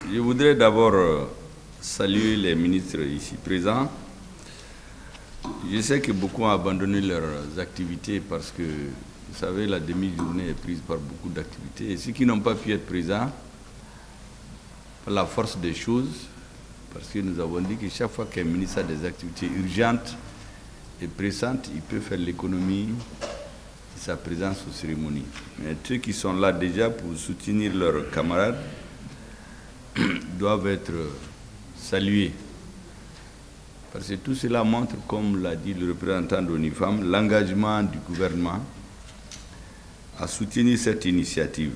Je voudrais d'abord saluer les ministres ici présents. Je sais que beaucoup ont abandonné leurs activités parce que, vous savez, la demi-journée est prise par beaucoup d'activités. Et ceux qui n'ont pas pu être présents, par la force des choses, parce que nous avons dit que chaque fois qu'un ministre a des activités urgentes et pressantes, il peut faire l'économie de sa présence aux cérémonies. Mais ceux qui sont là déjà pour soutenir leurs camarades doivent être salués. Parce que tout cela montre, comme l'a dit le représentant d'ONIFAM, l'engagement du gouvernement à soutenir cette initiative.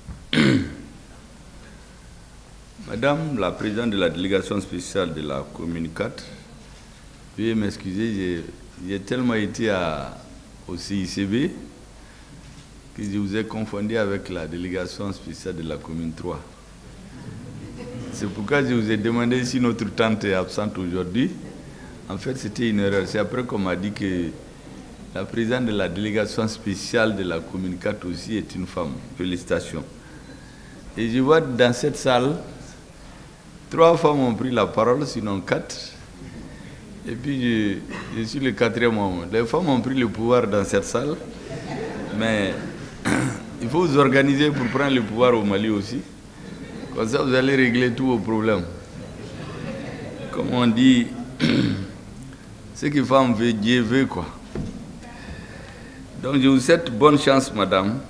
Madame la présidente de la délégation spéciale de la commune 4, veuillez m'excuser, j'ai tellement été au CICB que je vous ai confondu avec la délégation spéciale de la commune 3. C'est pourquoi je vous ai demandé si notre tante est absente aujourd'hui. En fait, c'était une erreur. C'est après qu'on m'a dit que la présidente de la délégation spéciale de la commune 4 aussi est une femme. Félicitations. Et je vois dans cette salle, 3 femmes ont pris la parole, sinon 4. Et puis, je suis le 4e homme. Les femmes ont pris le pouvoir dans cette salle, mais il faut vous organiser pour prendre le pouvoir au Mali aussi. Comme ça, vous allez régler tous vos problèmes. Comme on dit, ce que femme veut, Dieu veut, quoi. Donc, je vous souhaite bonne chance, madame.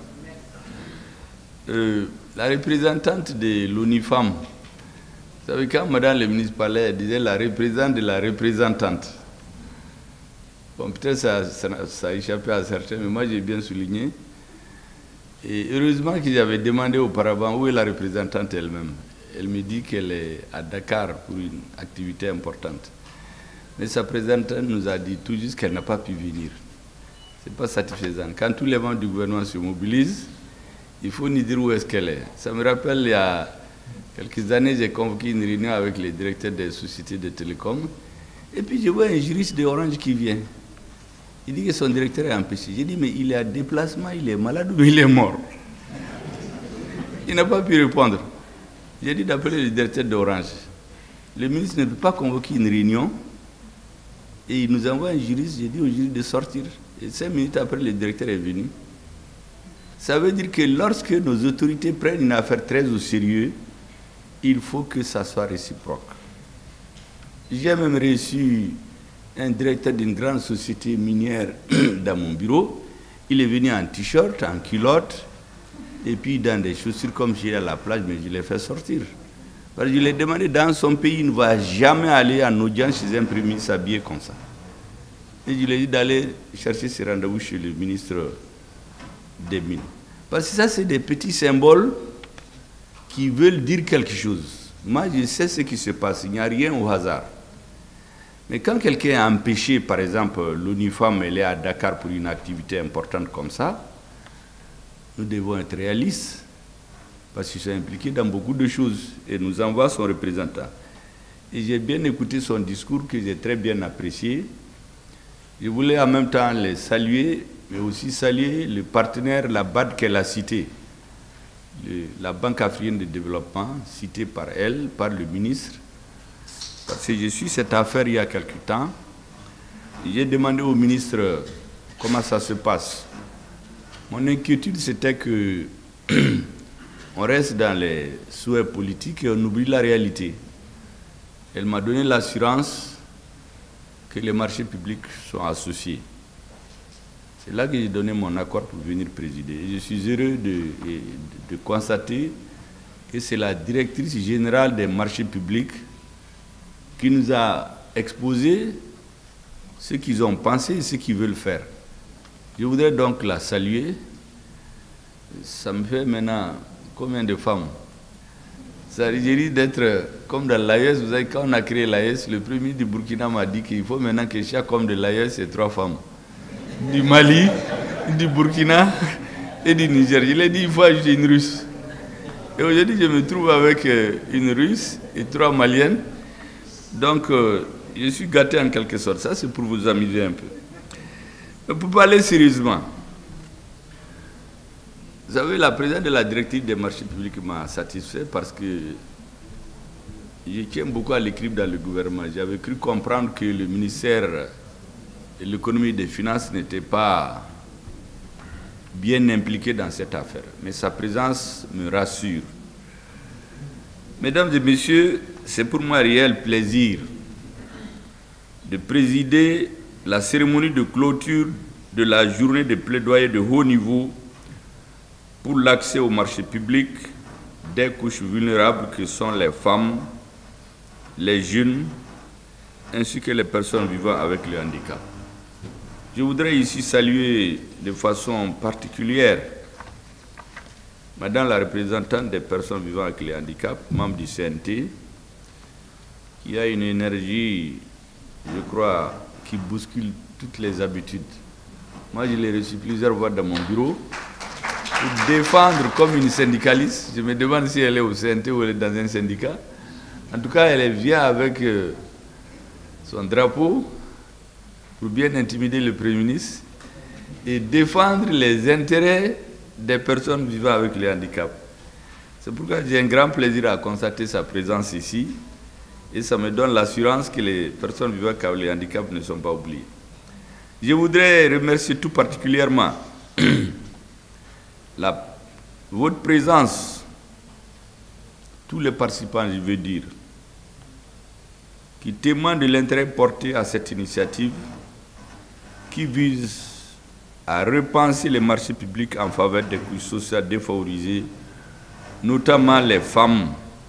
La représentante de l'ONIFAM, vous savez, quand madame le ministre parlait, elle disait la représentante de la représentante. Bon, peut-être ça a échappé à certains, mais moi, j'ai bien souligné. Et heureusement que j'avais demandé auparavant où est la représentante elle-même. Elle me dit qu'elle est à Dakar pour une activité importante. Mais sa représentante nous a dit tout juste qu'elle n'a pas pu venir. Ce n'est pas satisfaisant. Quand tous les membres du gouvernement se mobilisent, il faut nous dire où est-ce qu'elle est. Ça me rappelle, il y a quelques années, j'ai convoqué une réunion avec les directeurs des sociétés de télécom. Et puis je vois un juriste de Orange qui vient. Il dit que son directeur est empêché. J'ai dit, mais il est à déplacement, il est malade ou il est mort? Il n'a pas pu répondre. J'ai dit d'appeler le directeur d'Orange. Le ministre ne peut pas convoquer une réunion et il nous envoie un juriste. J'ai dit au juriste de sortir. Et 5 minutes après, le directeur est venu. Ça veut dire que lorsque nos autorités prennent une affaire très au sérieux, il faut que ça soit réciproque. J'ai même reçu un directeur d'une grande société minière dans mon bureau. Il est venu en t-shirt, en culotte, et puis dans des chaussures comme j'irai à la plage, mais je l'ai fait sortir. Parce que je lui ai demandé, dans son pays, il ne va jamais aller en audience chez un premier ministre s'habiller comme ça. Et je lui ai dit d'aller chercher ses rendez-vous chez le ministre des Mines. Parce que ça, c'est des petits symboles qui veulent dire quelque chose. Moi, je sais ce qui se passe, il n'y a rien au hasard. Mais quand quelqu'un est empêché, par exemple, l'ONIFAM, elle est à Dakar pour une activité importante comme ça, nous devons être réalistes, parce qu'ils sont impliqués dans beaucoup de choses, et nous envoie son représentant. Et j'ai bien écouté son discours, que j'ai très bien apprécié. Je voulais en même temps les saluer, mais aussi saluer le partenaire, la BAD qu'elle a cité, la Banque africaine de développement, citée par elle, par le ministre. Parce que je suis cette affaire il y a quelque temps. J'ai demandé au ministre comment ça se passe. Mon inquiétude, c'était que on reste dans les souhaits politiques et on oublie la réalité. Elle m'a donné l'assurance que les marchés publics sont associés. C'est là que j'ai donné mon accord pour venir présider. Et je suis heureux de constater que c'est la directrice générale des marchés publics qui nous a exposé ce qu'ils ont pensé et ce qu'ils veulent faire. Je voudrais donc la saluer. Ça me fait maintenant combien de femmes? Ça risque d'être comme dans l'AES. Vous savez, quand on a créé l'AES, le premier du Burkina m'a dit qu'il faut maintenant que chaque homme de l'AES ait 3 femmes. Du Mali, du Burkina et du Niger. Je lui ai dit, il faut ajouter une Russe. Et aujourd'hui, je me trouve avec une Russe et 3 Maliennes. Donc, je suis gâté en quelque sorte. Ça, c'est pour vous amuser un peu. Mais pour parler sérieusement, vous savez, la présidente de la directive des marchés publics m'a satisfait parce que je tiens beaucoup à l'équilibre dans le gouvernement. J'avais cru comprendre que le ministère de l'économie et des finances n'était pas bien impliqué dans cette affaire. Mais sa présence me rassure. Mesdames et messieurs, c'est pour moi un réel plaisir de présider la cérémonie de clôture de la journée de plaidoyer de haut niveau pour l'accès au marché public des couches vulnérables que sont les femmes, les jeunes, ainsi que les personnes vivant avec le handicap. Je voudrais ici saluer de façon particulière Madame la représentante des personnes vivant avec le handicap, membre du CNT, qui a une énergie, je crois, qui bouscule toutes les habitudes. Moi, je l'ai reçue plusieurs fois dans mon bureau pour défendre comme une syndicaliste. Je me demande si elle est au CNT ou elle est dans un syndicat. En tout cas, elle vient avec son drapeau pour bien intimider le Premier ministre et défendre les intérêts des personnes vivant avec le handicap. C'est pourquoi j'ai un grand plaisir à constater sa présence ici et ça me donne l'assurance que les personnes vivant avec le handicap ne sont pas oubliées. Je voudrais remercier tout particulièrement votre présence, tous les participants, je veux dire, qui témoignent de l'intérêt porté à cette initiative qui vise à repenser les marchés publics en faveur des couches sociales défavorisées, notamment les femmes.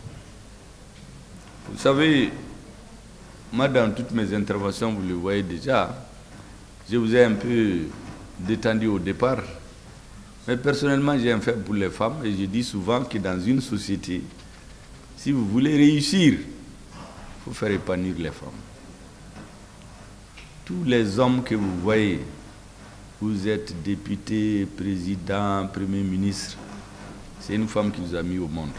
Vous savez, moi, dans toutes mes interventions, vous le voyez déjà, je vous ai un peu détendu au départ, mais personnellement, j'ai un faible pour les femmes et je dis souvent que dans une société, si vous voulez réussir, il faut faire épanouir les femmes. Tous les hommes que vous voyez, vous êtes député, président, premier ministre, c'est une femme qui vous a mis au monde.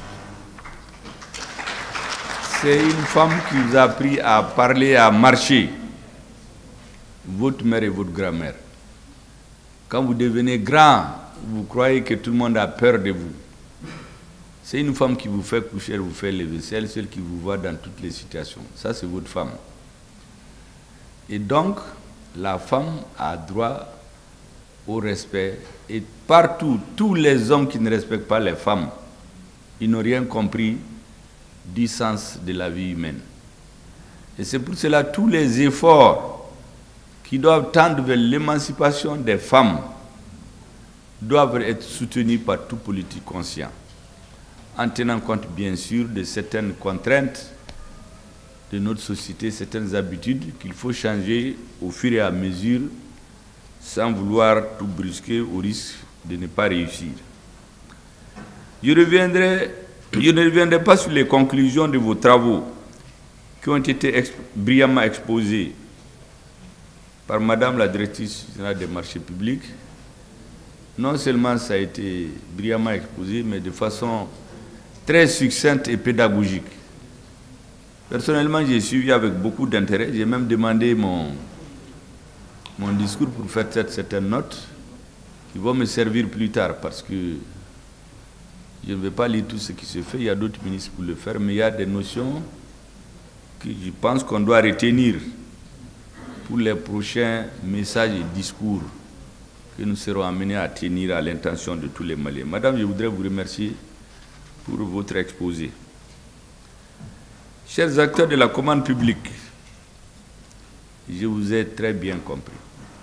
C'est une femme qui vous a appris à parler, à marcher. Votre mère et votre grand-mère. Quand vous devenez grand, vous croyez que tout le monde a peur de vous. C'est une femme qui vous fait coucher, vous fait les vaisselles, celle qui vous voit dans toutes les situations. Ça, c'est votre femme. Et donc, la femme a droit au respect. Et partout, tous les hommes qui ne respectent pas les femmes, ils n'ont rien compris du sens de la vie humaine. Et c'est pour cela tous les efforts qui doivent tendre vers l'émancipation des femmes doivent être soutenus par tout politique conscient, en tenant compte bien sûr de certaines contraintes de notre société, certaines habitudes qu'il faut changer au fur et à mesure sans vouloir tout brusquer au risque de ne pas réussir. Je ne reviendrai pas sur les conclusions de vos travaux qui ont été brillamment exposés par Madame la directrice générale des marchés publics. Non seulement ça a été brillamment exposé, mais de façon très succincte et pédagogique. Personnellement, j'ai suivi avec beaucoup d'intérêt. J'ai même demandé mon discours pour faire certaines notes qui vont me servir plus tard parce que je ne vais pas lire tout ce qui se fait. Il y a d'autres ministres pour le faire, mais il y a des notions que je pense qu'on doit retenir pour les prochains messages et discours que nous serons amenés à tenir à l'intention de tous les Maliens. Madame, je voudrais vous remercier pour votre exposé. Chers acteurs de la commande publique, je vous ai très bien compris.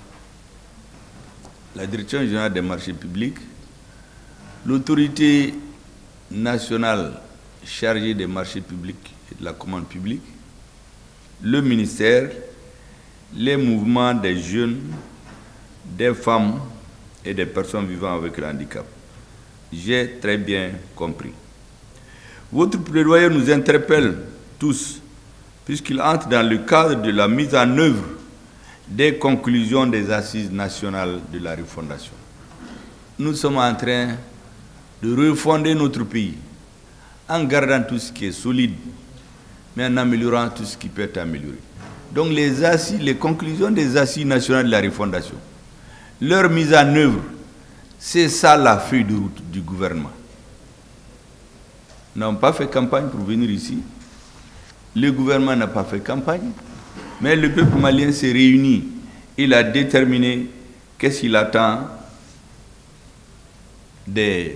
La Direction générale des marchés publics, l'autorité nationale chargée des marchés publics et de la commande publique, le ministère, les mouvements des jeunes, des femmes et des personnes vivant avec le handicap. J'ai très bien compris. Votre plaidoyer nous interpelle tous, puisqu'il entre dans le cadre de la mise en œuvre des conclusions des assises nationales de la refondation. Nous sommes en train de refonder notre pays en gardant tout ce qui est solide, mais en améliorant tout ce qui peut être amélioré. Donc les conclusions des assises nationales de la refondation, leur mise en œuvre, c'est ça la feuille de route du gouvernement. Nous n'avons pas fait campagne pour venir ici. Le gouvernement n'a pas fait campagne, mais le peuple malien s'est réuni. Il a déterminé qu'est-ce qu'il attend des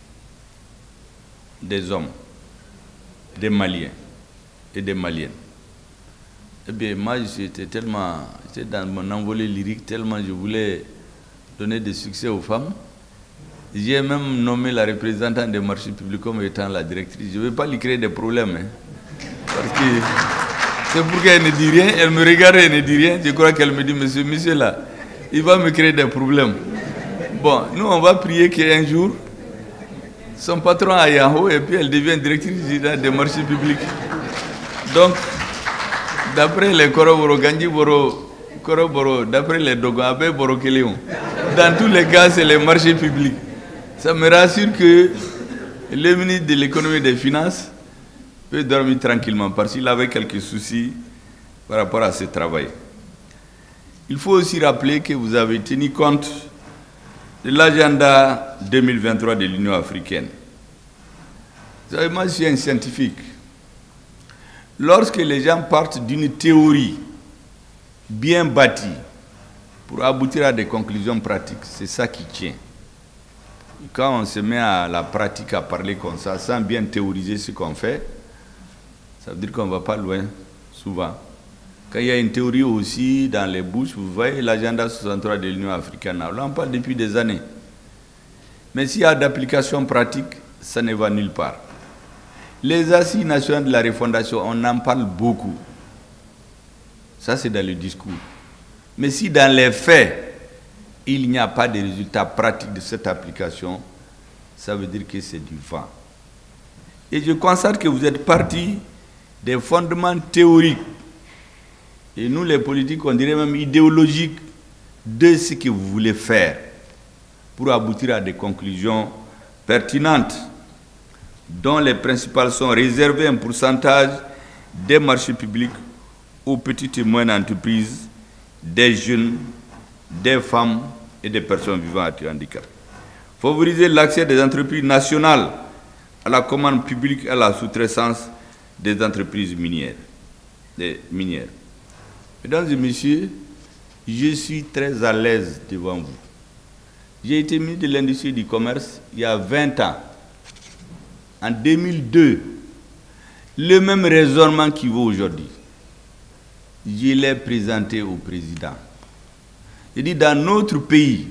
hommes, des Maliens et des Maliennes. Eh bien, moi, j'étais dans mon envolée lyrique, tellement je voulais donner des succès aux femmes. J'ai même nommé la représentante des marchés publics comme étant la directrice. Je ne vais pas lui créer des problèmes. Parce que c'est pour qu'elle ne dit rien. Elle me regarde et ne dit rien. Je crois qu'elle me dit, monsieur là, il va me créer des problèmes. Bon, nous, on va prier qu'un jour, son patron a Yahoo et puis elle devient directrice des marchés publics. Donc, d'après les Koroboro, Ganji Boro, Koroboro, d'après les Dogon, Abe Boro Kéléon, dans tous les cas, c'est les marchés publics. Ça me rassure que le ministre de l'économie et des finances peut dormir tranquillement parce qu'il avait quelques soucis par rapport à ce travail. Il faut aussi rappeler que vous avez tenu compte de l'agenda 2023 de l'Union africaine. Vous savez, moi je suis un scientifique. Lorsque les gens partent d'une théorie bien bâtie pour aboutir à des conclusions pratiques, c'est ça qui tient. Quand on se met à la pratique à parler comme ça, sans bien théoriser ce qu'on fait, ça veut dire qu'on ne va pas loin, souvent. Quand il y a une théorie aussi dans les bouches, vous voyez l'agenda 63 de l'Union africaine, là on parle depuis des années. Mais s'il y a d'application pratique, ça ne va nulle part. Les assises nationales de la refondation, on en parle beaucoup. Ça, c'est dans le discours. Mais si dans les faits, il n'y a pas de résultats pratiques de cette application, ça veut dire que c'est du vent. Et je constate que vous êtes partis des fondements théoriques, et nous les politiques, on dirait même idéologiques, de ce que vous voulez faire pour aboutir à des conclusions pertinentes, dont les principales sont réserver un pourcentage des marchés publics aux petites et moyennes entreprises, des jeunes, des femmes et des personnes vivant avec handicap. Favoriser l'accès des entreprises nationales à la commande publique et à la sous-traitance des entreprises minières. Mesdames et messieurs, je suis très à l'aise devant vous. J'ai été ministre de l'Industrie et du Commerce il y a 20 ans. En 2002, le même raisonnement qui vaut aujourd'hui, je l'ai présenté au président. J'ai dit, dans notre pays,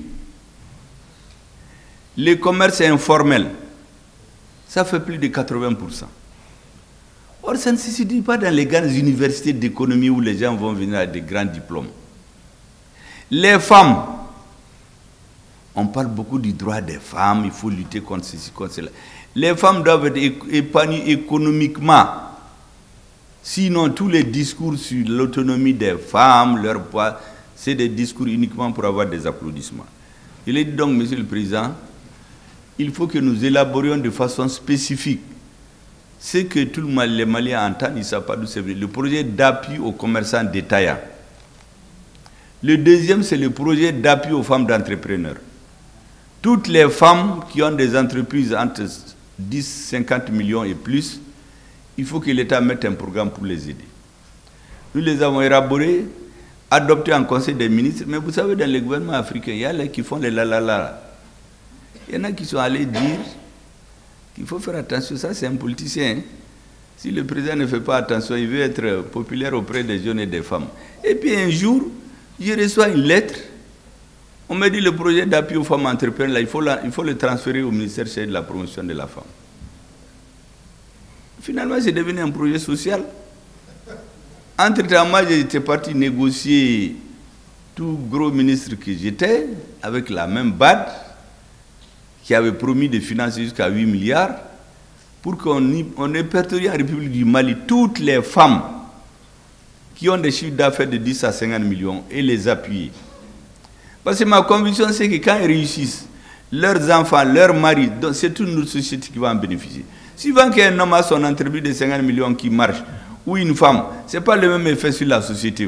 le commerce informel, ça fait plus de 80%. Or, ça ne se situe pas dans les grandes universités d'économie où les gens vont venir avec des grands diplômes. Les femmes, on parle beaucoup du droit des femmes, il faut lutter contre ceci, contre cela. Les femmes doivent être épanouies économiquement. Sinon, tous les discours sur l'autonomie des femmes, leur poids, c'est des discours uniquement pour avoir des applaudissements. Il est dit donc, Monsieur le Président, il faut que nous élaborions de façon spécifique ce que tous les Maliens entendent, ils ne savent pas d'où c'est venu. Le projet d'appui aux commerçants détaillants. Le deuxième, c'est le projet d'appui aux femmes d'entrepreneurs. Toutes les femmes qui ont des entreprises entre 10, 50 millions et plus, il faut que l'État mette un programme pour les aider. Nous les avons élaborés, adoptés en Conseil des ministres, mais vous savez, dans les gouvernements africains, il y a les qui font les la. Il y en a qui sont allés dire qu'il faut faire attention, ça c'est un politicien. Si le président ne fait pas attention, il veut être populaire auprès des jeunes et des femmes. Et puis un jour, je reçois une lettre, on me dit le projet d'appui aux femmes entrepreneurs, il faut le transférer au ministère chargé de la promotion de la femme. Finalement, c'est devenu un projet social. Entre-temps, moi, j'étais parti négocier tout gros ministre que j'étais, avec la même BAD, qui avait promis de financer jusqu'à 8 milliards, pour qu'on répertorie en République du Mali toutes les femmes qui ont des chiffres d'affaires de 10 à 50 millions et les appuyer. Parce que ma conviction, c'est que quand ils réussissent, leurs enfants, leurs maris, c'est toute notre société qui va en bénéficier. Suivant qu'un homme a son entreprise de 50 millions qui marche, ou une femme, ce n'est pas le même effet sur la société.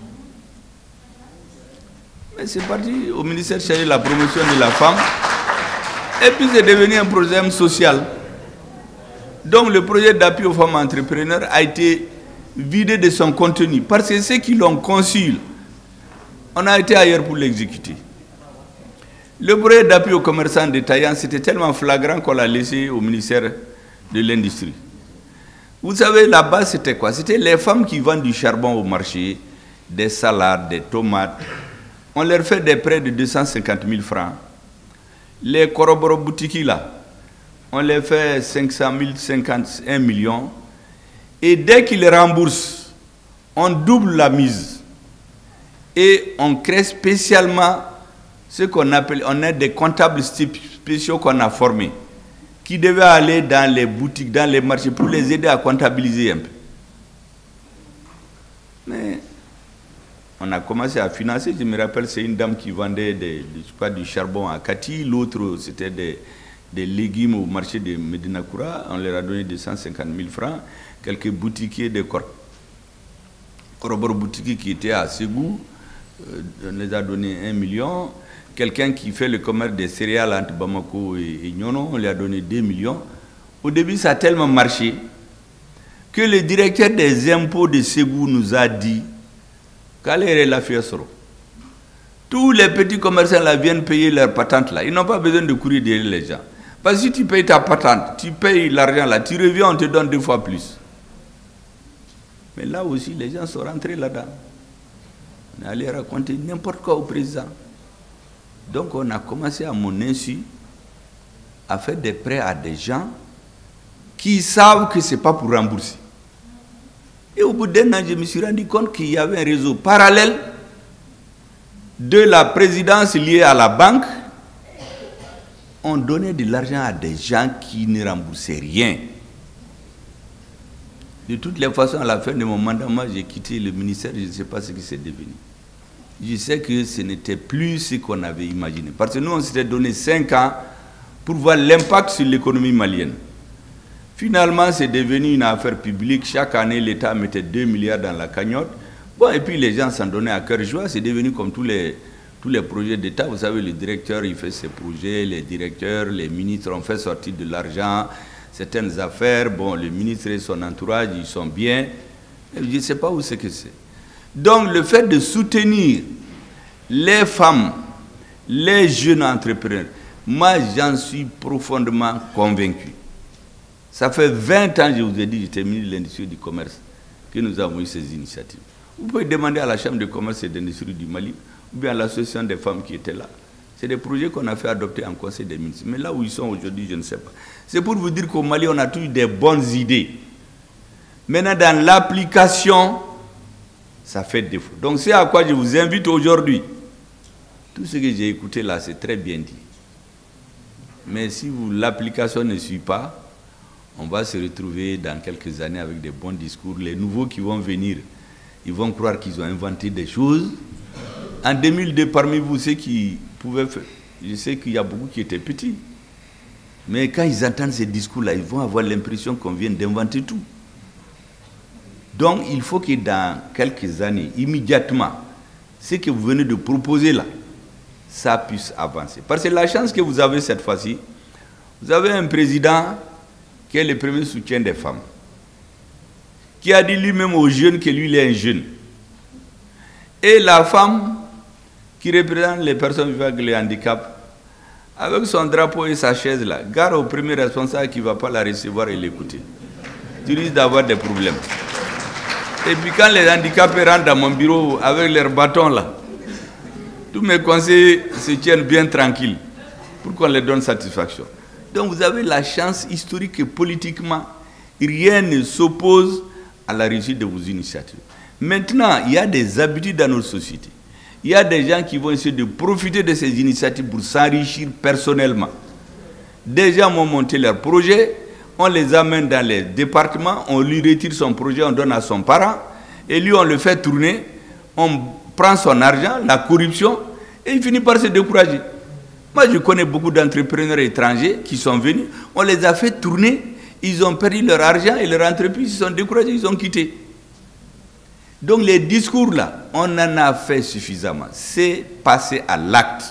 Mais c'est parti au ministère chargé de la promotion de la femme. Et puis c'est devenu un projet social. Donc le projet d'appui aux femmes entrepreneurs a été vidé de son contenu. Parce que ceux qui l'ont conçu, on a été ailleurs pour l'exécuter. Le projet d'appui aux commerçants détaillants, c'était tellement flagrant qu'on l'a laissé au ministère de l'Industrie. Vous savez, la base, c'était quoi? C'était les femmes qui vendent du charbon au marché, des salades, des tomates. On leur fait des prêts de 250 000 francs. Les corroboros boutiques là, on les fait 500 000, 51 millions. Et dès qu'ils remboursent, on double la mise. Et on crée spécialement ce qu'on appelle, on a des comptables spéciaux qu'on a formés, qui devaient aller dans les boutiques, dans les marchés, pour les aider à comptabiliser un peu. Mais on a commencé à financer. Je me rappelle, c'est une dame qui vendait du charbon à Kati, l'autre c'était des légumes au marché de Medinakoura. On leur a donné 250 000 francs. Quelques boutiquiers de corroboros boutiquiers qui étaient à Ségou, on les a donné 1 million. Quelqu'un qui fait le commerce des céréales entre Bamako et Nyono, on lui a donné 2 millions. Au début, ça a tellement marché que le directeur des impôts de Ségou nous a dit qu'allez la fiasro. Tous les petits commerçants là viennent payer leur patente là. Ils n'ont pas besoin de courir derrière les gens. Parce que si tu payes ta patente, tu payes l'argent là, tu reviens, on te donne 2 fois plus. Mais là aussi, les gens sont rentrés là-dedans. On est allé raconter n'importe quoi au président. Donc on a commencé à mon insu à faire des prêts à des gens qui savent que ce n'est pas pour rembourser. Et au bout d'un an, je me suis rendu compte qu'il y avait un réseau parallèle de la présidence liée à la banque. On donnait de l'argent à des gens qui ne remboursaient rien. De toutes les façons, à la fin de mon mandat, moi j'ai quitté le ministère, je ne sais pas ce qui s'est devenu. Je sais que ce n'était plus ce qu'on avait imaginé. Parce que nous, on s'était donné 5 ans pour voir l'impact sur l'économie malienne. Finalement, c'est devenu une affaire publique. Chaque année, l'État mettait 2 milliards dans la cagnotte. Bon, et puis les gens s'en donnaient à cœur joie. C'est devenu comme tous les projets d'État. Vous savez, le directeur, il fait ses projets. Les directeurs, les ministres ont fait sortir de l'argent. Certaines affaires, bon, le ministre et son entourage, ils sont bien. Je ne sais pas où c'est que c'est. Donc, le fait de soutenir les femmes, les jeunes entrepreneurs, moi, j'en suis profondément convaincu. Ça fait 20 ans, je vous ai dit, j'étais ministre de l'Industrie et du Commerce, que nous avons eu ces initiatives. Vous pouvez demander à la Chambre de Commerce et d'Industrie du Mali, ou bien à l'association des femmes qui étaient là. C'est des projets qu'on a fait adopter en Conseil des ministres. Mais là où ils sont aujourd'hui, je ne sais pas. C'est pour vous dire qu'au Mali, on a toujours des bonnes idées. Maintenant, dans l'application, ça fait défaut. Donc, c'est à quoi je vous invite aujourd'hui. Tout ce que j'ai écouté là, c'est très bien dit. Mais si l'application ne suit pas, on va se retrouver dans quelques années avec des bons discours. Les nouveaux qui vont venir, ils vont croire qu'ils ont inventé des choses. En 2002, parmi vous, ceux qui pouvaient faire, je sais qu'il y a beaucoup qui étaient petits. Mais quand ils entendent ces discours-là, ils vont avoir l'impression qu'on vient d'inventer tout. Donc, il faut que dans quelques années, immédiatement, ce que vous venez de proposer là, ça puisse avancer. Parce que la chance que vous avez cette fois-ci, vous avez un président qui est le premier soutien des femmes, qui a dit lui-même aux jeunes que lui, il est un jeune. Et la femme qui représente les personnes vivant avec le handicap, avec son drapeau et sa chaise là, gare au premier responsable qui ne va pas la recevoir et l'écouter. Tu risques d'avoir des problèmes. Et puis quand les handicapés rentrent dans mon bureau avec leurs bâtons là, tous mes conseillers se tiennent bien tranquilles pour qu'on leur donne satisfaction. Donc vous avez la chance historique que politiquement, rien ne s'oppose à la réussite de vos initiatives. Maintenant, il y a des habitudes dans notre société. Il y a des gens qui vont essayer de profiter de ces initiatives pour s'enrichir personnellement. Des gens vont monter leur projet, on les amène dans les départements, on lui retire son projet, on donne à son parent, et lui on le fait tourner, on prend son argent, la corruption, et il finit par se décourager. Moi je connais beaucoup d'entrepreneurs étrangers qui sont venus, on les a fait tourner, ils ont perdu leur argent et leur entreprise, ils sont découragés, ils ont quitté. Donc les discours là, on en a fait suffisamment, c'est passer à l'acte.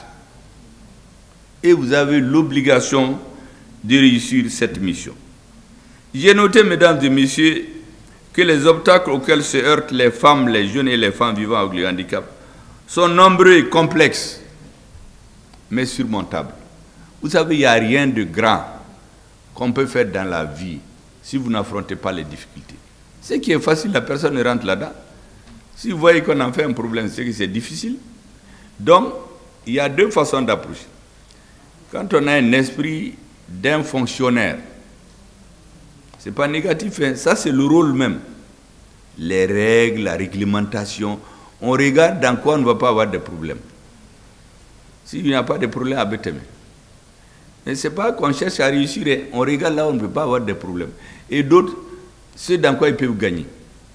Et vous avez l'obligation de réussir cette mission. J'ai noté, mesdames et messieurs, que les obstacles auxquels se heurtent les femmes, les jeunes et les femmes vivant avec le handicap sont nombreux et complexes, mais surmontables. Vous savez, il n'y a rien de grand qu'on peut faire dans la vie si vous n'affrontez pas les difficultés. Ce qui est facile, la personne rentre là-dedans. Si vous voyez qu'on en fait un problème, c'est que c'est difficile. Donc, il y a deux façons d'approcher. Quand on a un esprit d'un fonctionnaire, ce n'est pas négatif, hein? Ça c'est le rôle même. Les règles, la réglementation, on regarde dans quoi on ne va pas avoir de problème. S'il n'y a pas de problème, à Béthème. Mais ce n'est pas qu'on cherche à réussir, hein? On regarde là où on ne peut pas avoir de problème. Et d'autres, c'est dans quoi ils peuvent gagner.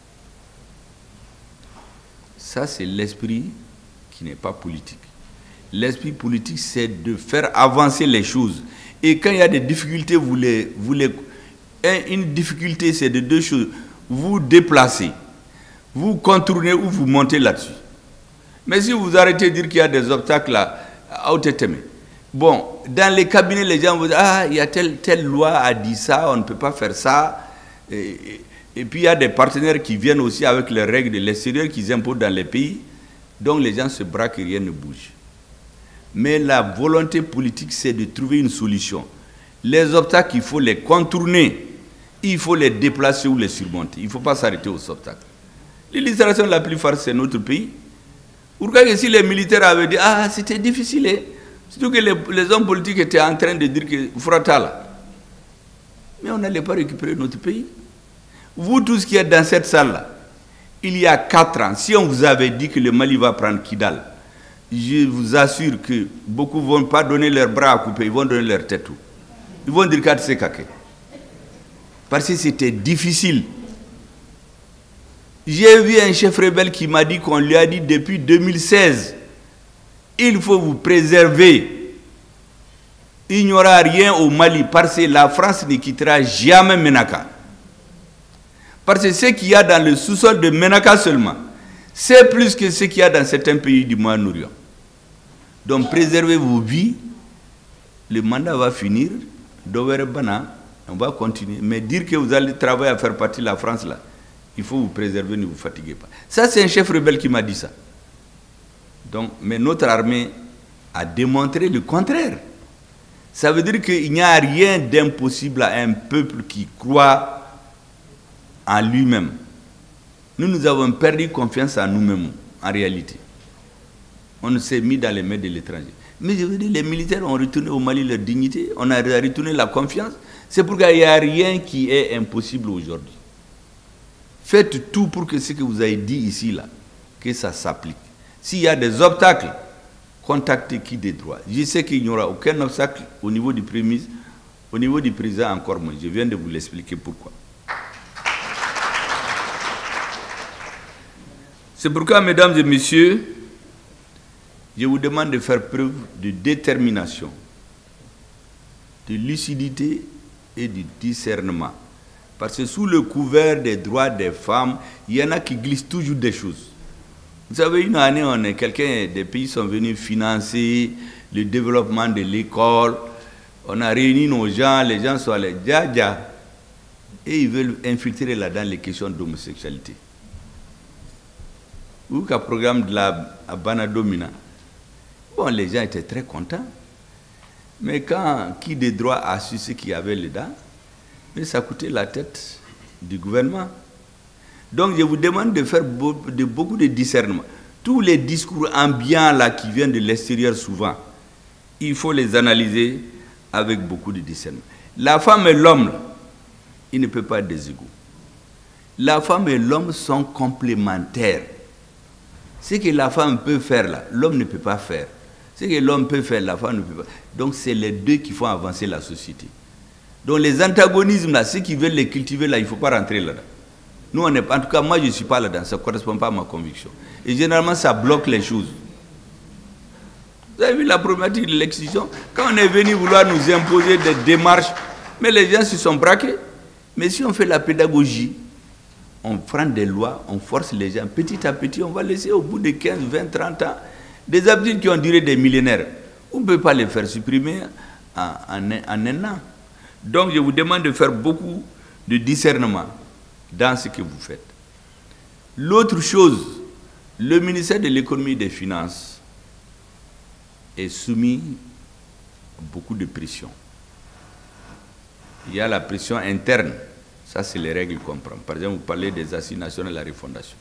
Ça c'est l'esprit qui n'est pas politique. L'esprit politique, c'est de faire avancer les choses. Et quand il y a des difficultés, une difficulté, c'est de deux choses. Vous déplacez, vous contournez ou vous montez là-dessus. Mais si vous arrêtez de dire qu'il y a des obstacles là, bon, dans les cabinets, les gens vous disent, ah, il y a telle loi a dit ça, on ne peut pas faire ça. Et puis il y a des partenaires qui viennent aussi avec les règles de l'extérieur qu'ils imposent dans les pays. Donc les gens se braquent et rien ne bouge. Mais la volonté politique, c'est de trouver une solution. Les obstacles, il faut les contourner. Il faut les déplacer ou les surmonter. Il ne faut pas s'arrêter aux obstacles. L'illustration la plus forte, c'est notre pays. Pourquoi que si les militaires avaient dit, ah, c'était difficile, hein? Surtout que les hommes politiques étaient en train de dire que Fratala. Mais on n'allait pas récupérer notre pays. Vous, tous qui êtes dans cette salle-là, il y a 4 ans, si on vous avait dit que le Mali va prendre Kidal, je vous assure que beaucoup ne vont pas donner leurs bras à couper, ils vont donner leur tête. Ils vont dire qu'à Kake. Parce que c'était difficile. J'ai vu un chef rebelle qui m'a dit qu'on lui a dit depuis 2016, il faut vous préserver. Il n'y aura rien au Mali parce que la France ne quittera jamais Menaka. Parce que ce qu'il y a dans le sous-sol de Menaka seulement, c'est plus que ce qu'il y a dans certains pays du Moyen-Orient. Donc préservez vos vies, le mandat va finir, on va continuer. Mais dire que vous allez travailler à faire partie de la France, là, il faut vous préserver, ne vous fatiguez pas. Ça, c'est un chef rebelle qui m'a dit ça. Donc, mais notre armée a démontré le contraire. Ça veut dire qu'il n'y a rien d'impossible à un peuple qui croit en lui-même. Nous avons perdu confiance en nous-mêmes, en réalité. On s'est mis dans les mains de l'étranger. Mais je veux dire, les militaires ont retourné au Mali leur dignité, on a retourné la confiance. C'est pourquoi il n'y a rien qui est impossible aujourd'hui. Faites tout pour que ce que vous avez dit ici, là, que ça s'applique. S'il y a des obstacles, contactez qui des droits. Je sais qu'il n'y aura aucun obstacle au niveau du Premier ministre, au niveau du président encore moins. Je viens de vous l'expliquer pourquoi. C'est pourquoi, mesdames et messieurs, je vous demande de faire preuve de détermination, de lucidité et de discernement. Parce que sous le couvert des droits des femmes, il y en a qui glissent toujours des choses. Vous savez, une année, des pays sont venus financer le développement de l'école. On a réuni nos gens, les gens sont allés, et ils veulent infiltrer là-dedans les questions d'homosexualité. Ou qu'un programme de la Banadomina. Bon, les gens étaient très contents. Mais quand qui des droits a su ce qu'il y avait là-dedans, mais ça coûtait la tête du gouvernement. Donc je vous demande de faire beaucoup de discernement. Tous les discours ambiants là qui viennent de l'extérieur souvent, il faut les analyser avec beaucoup de discernement. La femme et l'homme, ils ne peuvent pas être des égaux. La femme et l'homme sont complémentaires. Ce que la femme peut faire là, l'homme ne peut pas faire. Ce que l'homme peut faire, la femme ne peut pas. Donc c'est les deux qui font avancer la société. Donc les antagonismes là, ceux qui veulent les cultiver là, il ne faut pas rentrer là-dedans. Nous, on est, en tout cas, moi je ne suis pas là-dedans, ça ne correspond pas à ma conviction. Et généralement, ça bloque les choses. Vous avez vu la problématique de l'excision? Quand on est venu vouloir nous imposer des démarches, mais les gens se sont braqués. Mais si on fait la pédagogie, on prend des lois, on force les gens, petit à petit, on va laisser au bout de 15, 20, 30 ans, des habitudes qui ont duré des millénaires. On ne peut pas les faire supprimer en un an. Donc je vous demande de faire beaucoup de discernement. dans ce que vous faites. L'autre chose, le ministère de l'économie et des finances est soumis à beaucoup de pression. Il y a la pression interne, ça c'est les règles qu'on prend. Par exemple, vous parlez des assises nationales de la refondation,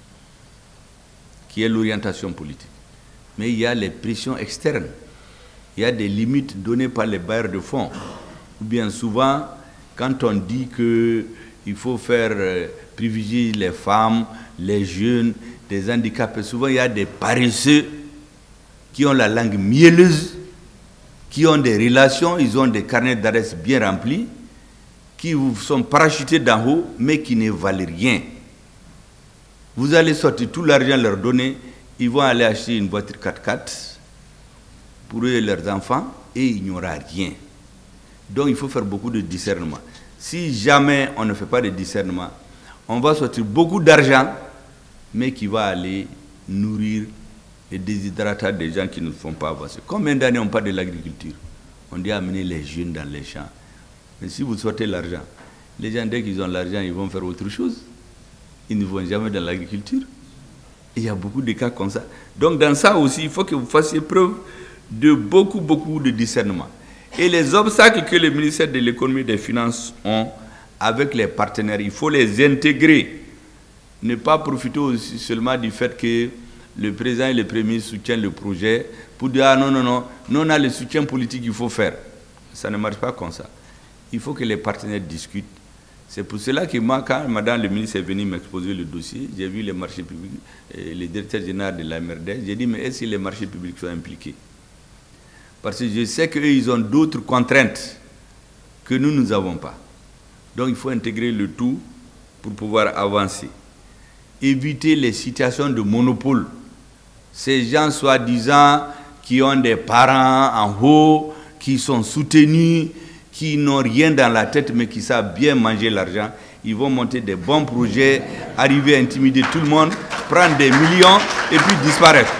qui est l'orientation politique. Mais il y a les pressions externes. Il y a des limites données par les bailleurs de fonds. Ou bien souvent, quand on dit qu'il faut faire privilégier les femmes, les jeunes, des handicapés, souvent il y a des paresseux qui ont la langue mielleuse, qui ont des relations, ils ont des carnets d'adresses bien remplis, qui vous sont parachutés d'en haut, mais qui ne valent rien. Vous allez sortir tout l'argent leur donner, ils vont aller acheter une voiture 4x4 pour eux et leurs enfants, et il n'y aura rien. Donc il faut faire beaucoup de discernement. Si jamais on ne fait pas de discernement, on va sortir beaucoup d'argent, mais qui va aller nourrir les déshydratats des gens qui ne font pas avancer. Combien d'années on parle de l'agriculture? On dit amener les jeunes dans les champs. Mais si vous sortez l'argent, les gens, dès qu'ils ont l'argent, ils vont faire autre chose. Ils ne vont jamais dans l'agriculture. Il y a beaucoup de cas comme ça. Donc dans ça aussi, il faut que vous fassiez preuve de beaucoup de discernement. Et les obstacles que le ministère de l'économie et des finances ont avec les partenaires, il faut les intégrer. Ne pas profiter aussi seulement du fait que le président et le premier ministre soutiennent le projet pour dire « Ah non, nous on a le soutien politique qu'il faut faire ». Ça ne marche pas comme ça. Il faut que les partenaires discutent. C'est pour cela que moi, quand madame le ministre est venue m'exposer le dossier, j'ai vu les marchés publics, les directeurs généraux de la MRD, j'ai dit « Mais est-ce que les marchés publics sont impliqués ?» Parce que je sais qu'eux, ils ont d'autres contraintes que nous n'avons pas. Donc il faut intégrer le tout pour pouvoir avancer. Éviter les situations de monopole. Ces gens soi-disant qui ont des parents en haut, qui sont soutenus, qui n'ont rien dans la tête mais qui savent bien manger l'argent, ils vont monter des bons projets, arriver à intimider tout le monde, prendre des millions et puis disparaître.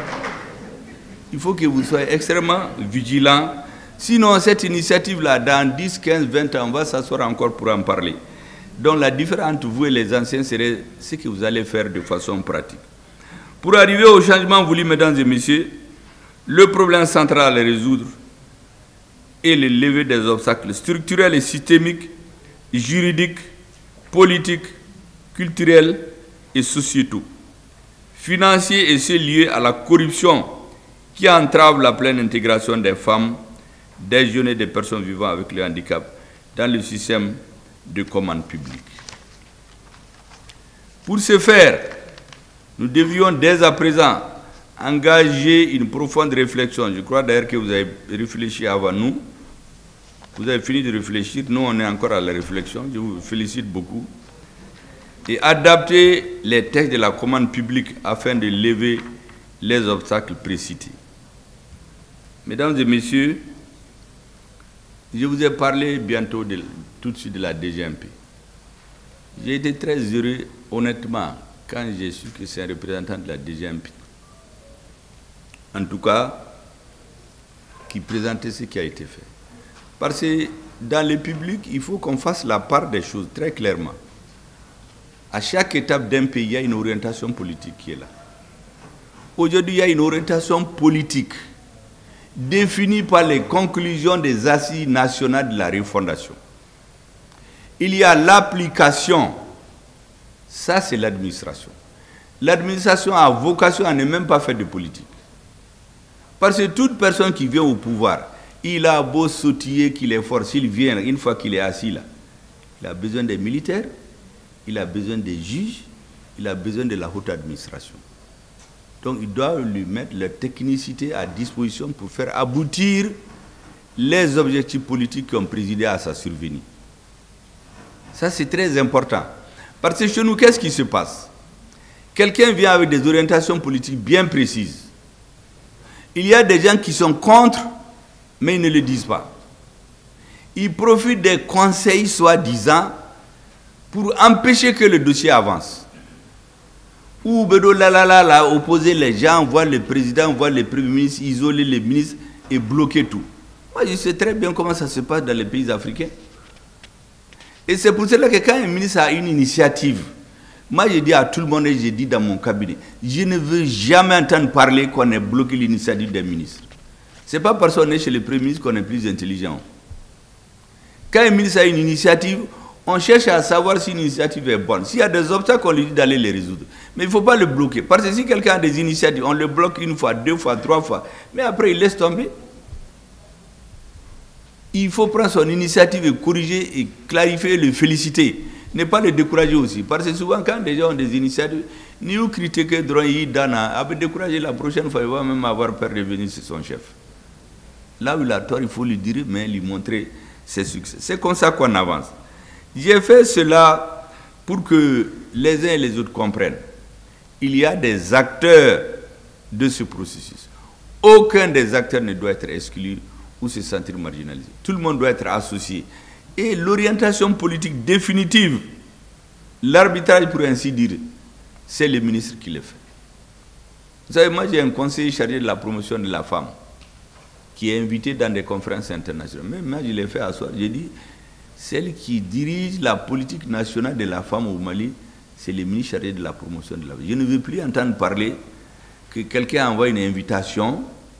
Il faut que vous soyez extrêmement vigilants. Sinon, cette initiative-là, dans 10, 15, 20 ans, on va s'asseoir encore pour en parler. Donc la différence entre vous et les anciens serait ce que vous allez faire de façon pratique. Pour arriver au changement voulu, mesdames et messieurs, le problème central à résoudre est le lever des obstacles structurels et systémiques, juridiques, politiques, culturels et sociétaux, financiers et ceux liés à la corruption qui entrave la pleine intégration des femmes, des jeunes et des personnes vivant avec le handicap dans le système de commande publique. Pour ce faire, nous devions dès à présent engager une profonde réflexion. Je crois d'ailleurs que vous avez réfléchi avant nous. Vous avez fini de réfléchir. Nous, on est encore à la réflexion. Je vous félicite beaucoup. Et adapter les textes de la commande publique afin de lever les obstacles précités. Mesdames et messieurs, je vous ai parlé bientôt tout de suite de la DGMP. J'ai été très heureux, honnêtement, quand j'ai su que c'est un représentant de la DGMP. En tout cas, qui présentait ce qui a été fait. Parce que dans le public, il faut qu'on fasse la part des choses très clairement. À chaque étape d'un pays, il y a une orientation politique qui est là. Aujourd'hui, il y a une orientation politique définie par les conclusions des assises nationales de la refondation. Il y a l'application. Ça, c'est l'administration. L'administration a vocation à ne même pas faire de politique. Parce que toute personne qui vient au pouvoir, il a beau sautiller qu'il est fort, s'il vient, une fois qu'il est assis là, il a besoin des militaires, il a besoin des juges, il a besoin de la haute administration. Donc, il doit lui mettre leur technicité à disposition pour faire aboutir les objectifs politiques qui ont présidé à sa survenue. Ça, c'est très important. Parce que chez nous, qu'est-ce qui se passe? Quelqu'un vient avec des orientations politiques bien précises. Il y a des gens qui sont contre, mais ils ne le disent pas. Ils profitent des conseils soi-disant pour empêcher que le dossier avance. Ou opposer les gens, voir le président, voir le premier ministre, isoler les ministres et bloquer tout. Moi, je sais très bien comment ça se passe dans les pays africains. Et c'est pour cela que quand un ministre a une initiative, moi je dis à tout le monde et je dis dans mon cabinet, je ne veux jamais entendre parler qu'on ait bloqué l'initiative des ministres. Ce n'est pas parce qu'on est chez le Premier ministre qu'on est plus intelligent. Quand un ministre a une initiative, on cherche à savoir si une initiative est bonne. S'il y a des obstacles, on lui dit d'aller les résoudre. Mais il ne faut pas le bloquer. Parce que si quelqu'un a des initiatives, on le bloque une fois, 2 fois, 3 fois. Mais après, il laisse tomber. Il faut prendre son initiative et corriger et clarifier et le féliciter. Ne pas le décourager aussi. Parce que souvent, quand des gens ont des initiatives, ni vous critiquez, avec décourager la prochaine fois, il va même avoir peur de venir sur son chef. Là où il a tort, il faut lui dire, mais lui montrer ses succès. C'est comme ça qu'on avance. J'ai fait cela pour que les uns et les autres comprennent. Il y a des acteurs de ce processus. Aucun des acteurs ne doit être exclu ou se sentir marginalisé. Tout le monde doit être associé. Et l'orientation politique définitive, l'arbitrage pour ainsi dire, c'est le ministre qui le fait. Vous savez, moi j'ai un conseiller chargé de la promotion de la femme qui est invité dans des conférences internationales. Même moi je l'ai fait asseoir, j'ai dit, celle qui dirige la politique nationale de la femme au Mali, c'est le ministre chargé de la promotion de la femme. Je ne veux plus entendre parler que quelqu'un envoie une invitation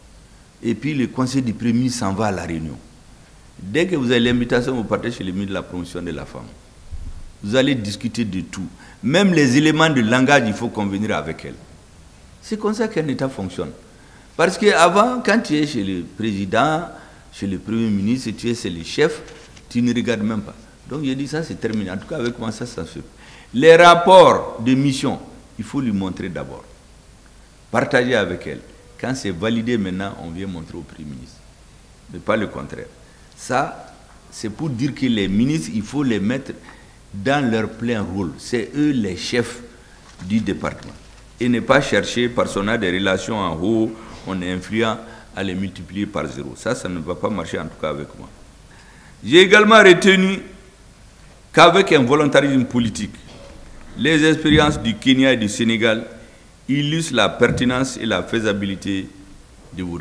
et puis le conseil du Premier ministre s'en va à la réunion. Dès que vous avez l'invitation, vous partez chez le ministre de la promotion de la femme. Vous allez discuter de tout. Même les éléments de langage, il faut convenir avec elle. C'est comme ça qu'un État fonctionne. Parce qu'avant, quand tu es chez le président, chez le Premier ministre, tu es chez les chefs, tu ne regardes même pas. Donc j'ai dit ça, c'est terminé. En tout cas, avec moi, ça se fait. Les rapports de mission, il faut lui montrer d'abord. Partager avec elle. Quand c'est validé maintenant, on vient montrer au Premier ministre. Mais pas le contraire. Ça, c'est pour dire que les ministres, il faut les mettre dans leur plein rôle. C'est eux les chefs du département. Et ne pas chercher, parce qu'on a des relations en haut, on est influent, à les multiplier par 0. Ça ne va pas marcher en tout cas avec moi. J'ai également retenu qu'avec un volontarisme politique, les expériences du Kenya et du Sénégal illustrent la pertinence et la faisabilité de vos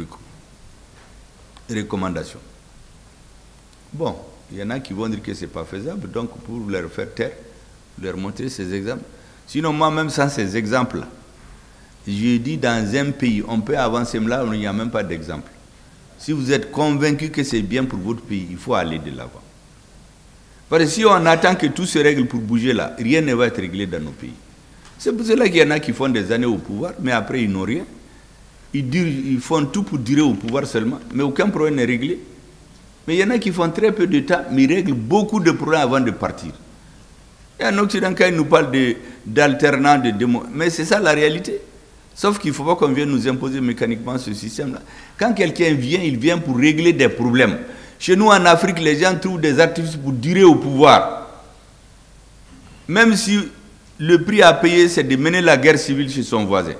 recommandations. Bon, il y en a qui vont dire que ce n'est pas faisable, donc pour leur faire taire, leur montrer ces exemples. Sinon, moi-même, sans ces exemples-là, j'ai dit dans un pays, on peut avancer, mais là, il n'y a même pas d'exemple. Si vous êtes convaincu que c'est bien pour votre pays, il faut aller de l'avant. Parce que si on attend que tout se règle pour bouger là, rien ne va être réglé dans nos pays. C'est pour cela qu'il y en a qui font des années au pouvoir, mais après ils n'ont rien. Ils font tout pour durer au pouvoir seulement, mais aucun problème n'est réglé. Mais il y en a qui font très peu de temps, mais ils règlent beaucoup de problèmes avant de partir. Et en Occident, quand ils nous parlent d'alternants, de démons, mais c'est ça la réalité. Sauf qu'il ne faut pas qu'on vienne nous imposer mécaniquement ce système-là. Quand quelqu'un vient, il vient pour régler des problèmes. Chez nous, en Afrique, les gens trouvent des activistes pour durer au pouvoir. Même si le prix à payer, c'est de mener la guerre civile chez son voisin.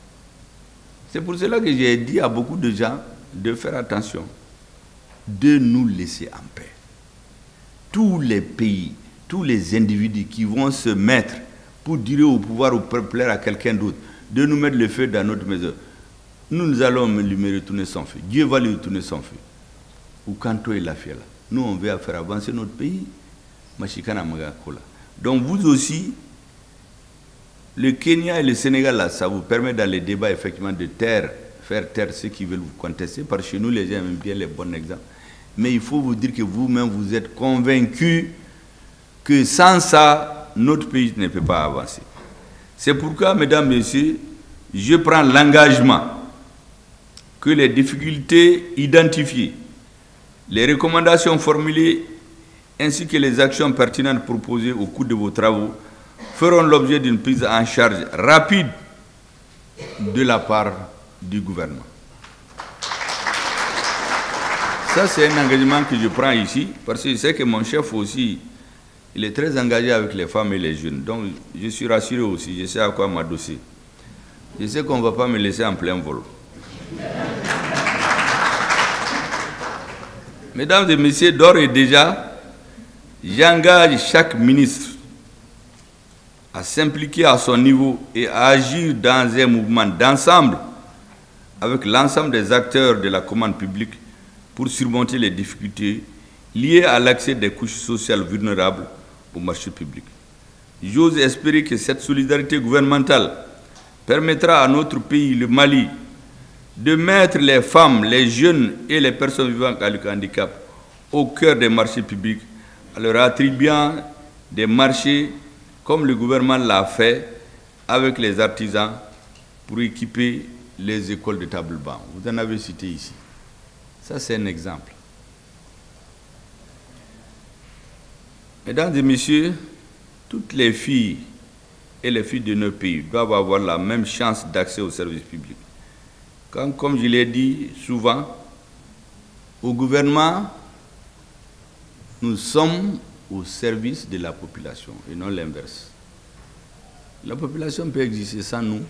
C'est pour cela que j'ai dit à beaucoup de gens de faire attention, de nous laisser en paix. Tous les pays, tous les individus qui vont se mettre pour durer au pouvoir ou pour plaire à quelqu'un d'autre, de nous mettre le feu dans notre maison, nous allons lui retourner son feu. Dieu va lui retourner son feu. Ou Kanto et la fiela. Nous, on veut faire avancer notre pays. Donc vous aussi, le Kenya et le Sénégal, là, ça vous permet dans les débats, effectivement, de faire taire ceux qui veulent vous contester. Parce que chez nous, les gens aiment bien les bons exemples. Mais il faut vous dire que vous-même, vous êtes convaincus que sans ça, notre pays ne peut pas avancer. C'est pourquoi, mesdames, messieurs, je prends l'engagement que les difficultés identifiées, les recommandations formulées ainsi que les actions pertinentes proposées au cours de vos travaux feront l'objet d'une prise en charge rapide de la part du gouvernement. Ça, c'est un engagement que je prends ici, parce que je sais que mon chef aussi, il est très engagé avec les femmes et les jeunes. Donc, je suis rassuré aussi, je sais à quoi m'adosser. Je sais qu'on ne va pas me laisser en plein vol. Mesdames et messieurs, d'ores et déjà, j'engage chaque ministre à s'impliquer à son niveau et à agir dans un mouvement d'ensemble avec l'ensemble des acteurs de la commande publique pour surmonter les difficultés liées à l'accès des couches sociales vulnérables au marché public. J'ose espérer que cette solidarité gouvernementale permettra à notre pays, le Mali, de mettre les femmes, les jeunes et les personnes vivant avec handicap au cœur des marchés publics, en leur attribuant des marchés comme le gouvernement l'a fait avec les artisans pour équiper les écoles de table-banc. Vous en avez cité ici. Ça, c'est un exemple. Mesdames et messieurs, toutes les filles et les filles de nos pays doivent avoir la même chance d'accès aux services publics. Comme je l'ai dit souvent, au gouvernement, nous sommes au service de la population et non l'inverse. La population peut exister sans nous,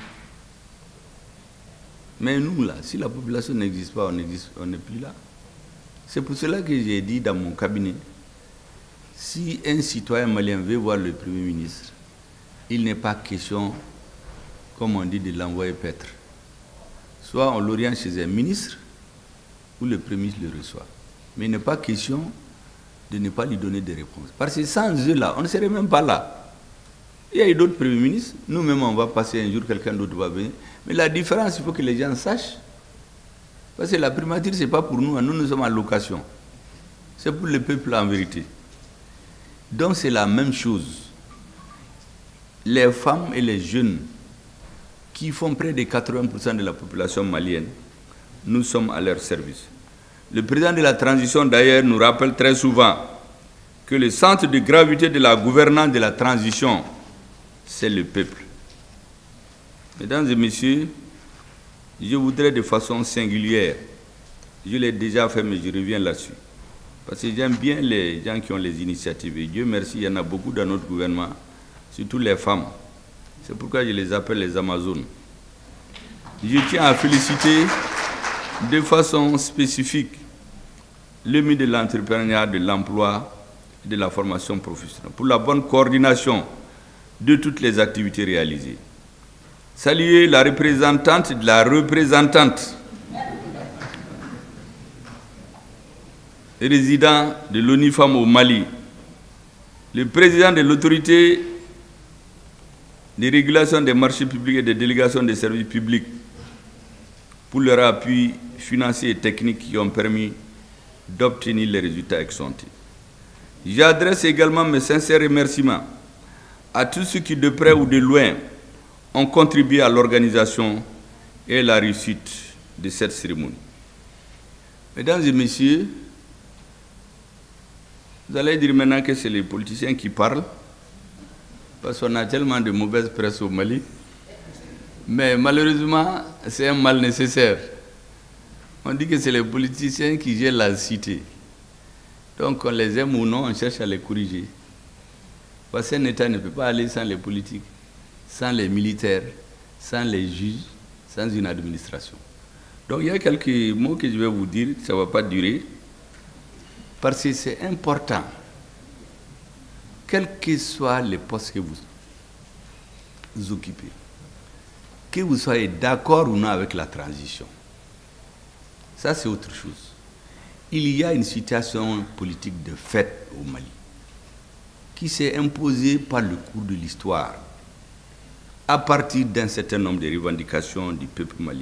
mais nous, là, si la population n'existe pas, on n'est plus là. C'est pour cela que j'ai dit dans mon cabinet, si un citoyen malien veut voir le Premier ministre, il n'est pas question, comme on dit, de l'envoyer paître. Soit on l'oriente chez un ministre, ou le Premier ministre le reçoit. Mais il n'est pas question de ne pas lui donner des réponses. Parce que sans eux-là, on ne serait même pas là. Il y a eu d'autres premiers ministres, nous-mêmes on va passer un jour, quelqu'un d'autre va venir. Mais la différence, il faut que les gens sachent. Parce que la primature, ce n'est pas pour nous, nous sommes en location. C'est pour le peuple en vérité. Donc c'est la même chose. Les femmes et les jeunes qui font près de 80% de la population malienne, nous sommes à leur service. Le président de la transition, d'ailleurs, nous rappelle très souvent que le centre de gravité de la gouvernance de la transition, c'est le peuple. Mesdames et messieurs, je voudrais de façon singulière, je l'ai déjà fait, mais je reviens là-dessus, parce que j'aime bien les gens qui ont les initiatives. Et Dieu merci, il y en a beaucoup dans notre gouvernement, surtout les femmes. C'est pourquoi je les appelle les Amazones. Je tiens à féliciter de façon spécifique le ministre de l'Entrepreneuriat, de l'Emploi et de la formation professionnelle pour la bonne coordination de toutes les activités réalisées. Saluer la représentante de la représentante résident de l'ONIFAM au Mali, le président de l'autorité de régulation des marchés publics et des délégations des services publics pour leur appui financier et technique qui ont permis d'obtenir les résultats escomptés. J'adresse également mes sincères remerciements à tous ceux qui, de près ou de loin, ont contribué à l'organisation et à la réussite de cette cérémonie. Mesdames et messieurs, vous allez dire maintenant que c'est les politiciens qui parlent, parce qu'on a tellement de mauvaise presse au Mali, mais malheureusement, c'est un mal nécessaire. On dit que c'est les politiciens qui gèrent la cité. Donc, on les aime ou non, on cherche à les corriger. Parce qu'un État ne peut pas aller sans les politiques, sans les militaires, sans les juges, sans une administration. Donc, il y a quelques mots que je vais vous dire, ça ne va pas durer, parce que c'est important, quels que soient les postes que vous occupez, que vous soyez d'accord ou non avec la transition. Ça, c'est autre chose. Il y a une situation politique de fait au Mali qui s'est imposée par le cours de l'histoire à partir d'un certain nombre de revendications du peuple malien.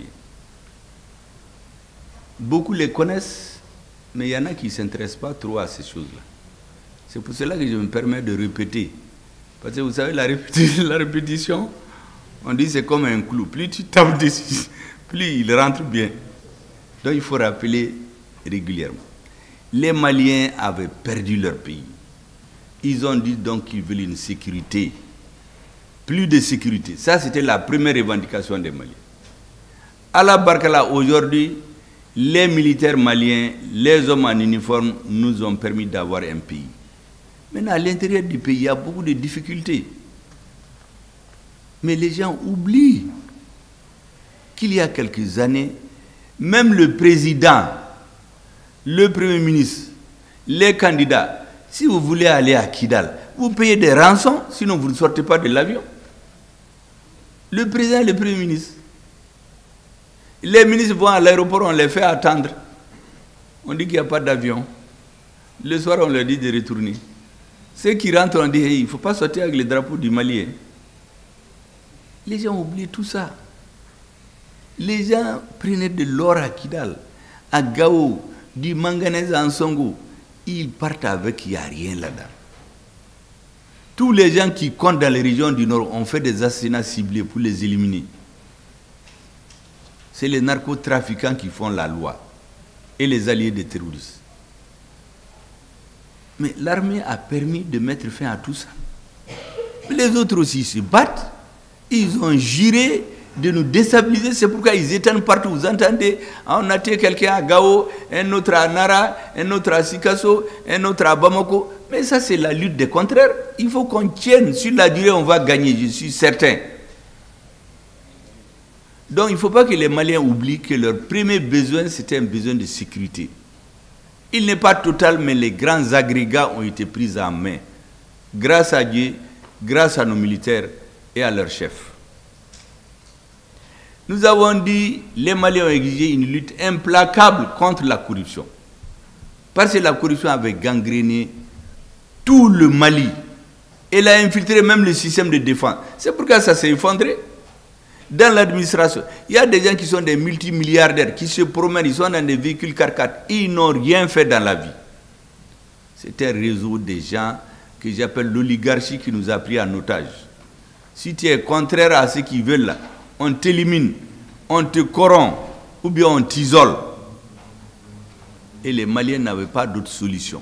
Beaucoup les connaissent, mais il y en a qui ne s'intéressent pas trop à ces choses-là. C'est pour cela que je me permets de répéter. Parce que vous savez, la répétition, on dit c'est comme un clou. Plus tu tapes dessus, plus il rentre bien. Donc il faut rappeler régulièrement. Les Maliens avaient perdu leur pays. Ils ont dit donc qu'ils veulent une sécurité. Plus de sécurité. Ça, c'était la première revendication des Maliens. À la Barkala, aujourd'hui, les militaires maliens, les hommes en uniforme, nous ont permis d'avoir un pays. Maintenant, à l'intérieur du pays, il y a beaucoup de difficultés. Mais les gens oublient qu'il y a quelques années, même le président, le premier ministre, les candidats, si vous voulez aller à Kidal, vous payez des rançons, sinon vous ne sortez pas de l'avion. Le président et le premier ministre. Les ministres vont à l'aéroport, on les fait attendre. On dit qu'il n'y a pas d'avion. Le soir, on leur dit de retourner. Ceux qui rentrent ont dit, hey, il ne faut pas sortir avec les drapeaux du Mali. Hein. Les gens ont oublié tout ça. Les gens prenaient de l'or à Kidal, à Gao, du manganèse à Ansongo. Ils partent avec, il n'y a rien là-dedans. Tous les gens qui comptent dans les régions du Nord ont fait des assassinats ciblés pour les éliminer. C'est les narcotrafiquants qui font la loi et les alliés des terroristes. Mais l'armée a permis de mettre fin à tout ça. Les autres aussi se battent. Ils ont juré de nous déstabiliser. C'est pourquoi ils éteignent partout. Vous entendez, on a tué quelqu'un à Gao, un autre à Nara, un autre à Sikasso, un autre à Bamako. Mais ça, c'est la lutte des contraires. Il faut qu'on tienne. Sur la durée, on va gagner, je suis certain. Donc, il ne faut pas que les Maliens oublient que leur premier besoin, c'était un besoin de sécurité. Il n'est pas total, mais les grands agrégats ont été pris en main. Grâce à Dieu, grâce à nos militaires et à leurs chefs. Nous avons dit, les Maliens ont exigé une lutte implacable contre la corruption. Parce que la corruption avait gangréné tout le Mali. Elle a infiltré même le système de défense. C'est pourquoi ça s'est effondré. Dans l'administration, il y a des gens qui sont des multimilliardaires, qui se promènent, ils sont dans des véhicules 4x4, ils n'ont rien fait dans la vie. C'est un réseau de gens que j'appelle l'oligarchie qui nous a pris en otage. Si tu es contraire à ce qu'ils veulent là, on t'élimine, on te corrompt, ou bien on t'isole. Et les Maliens n'avaient pas d'autre solution.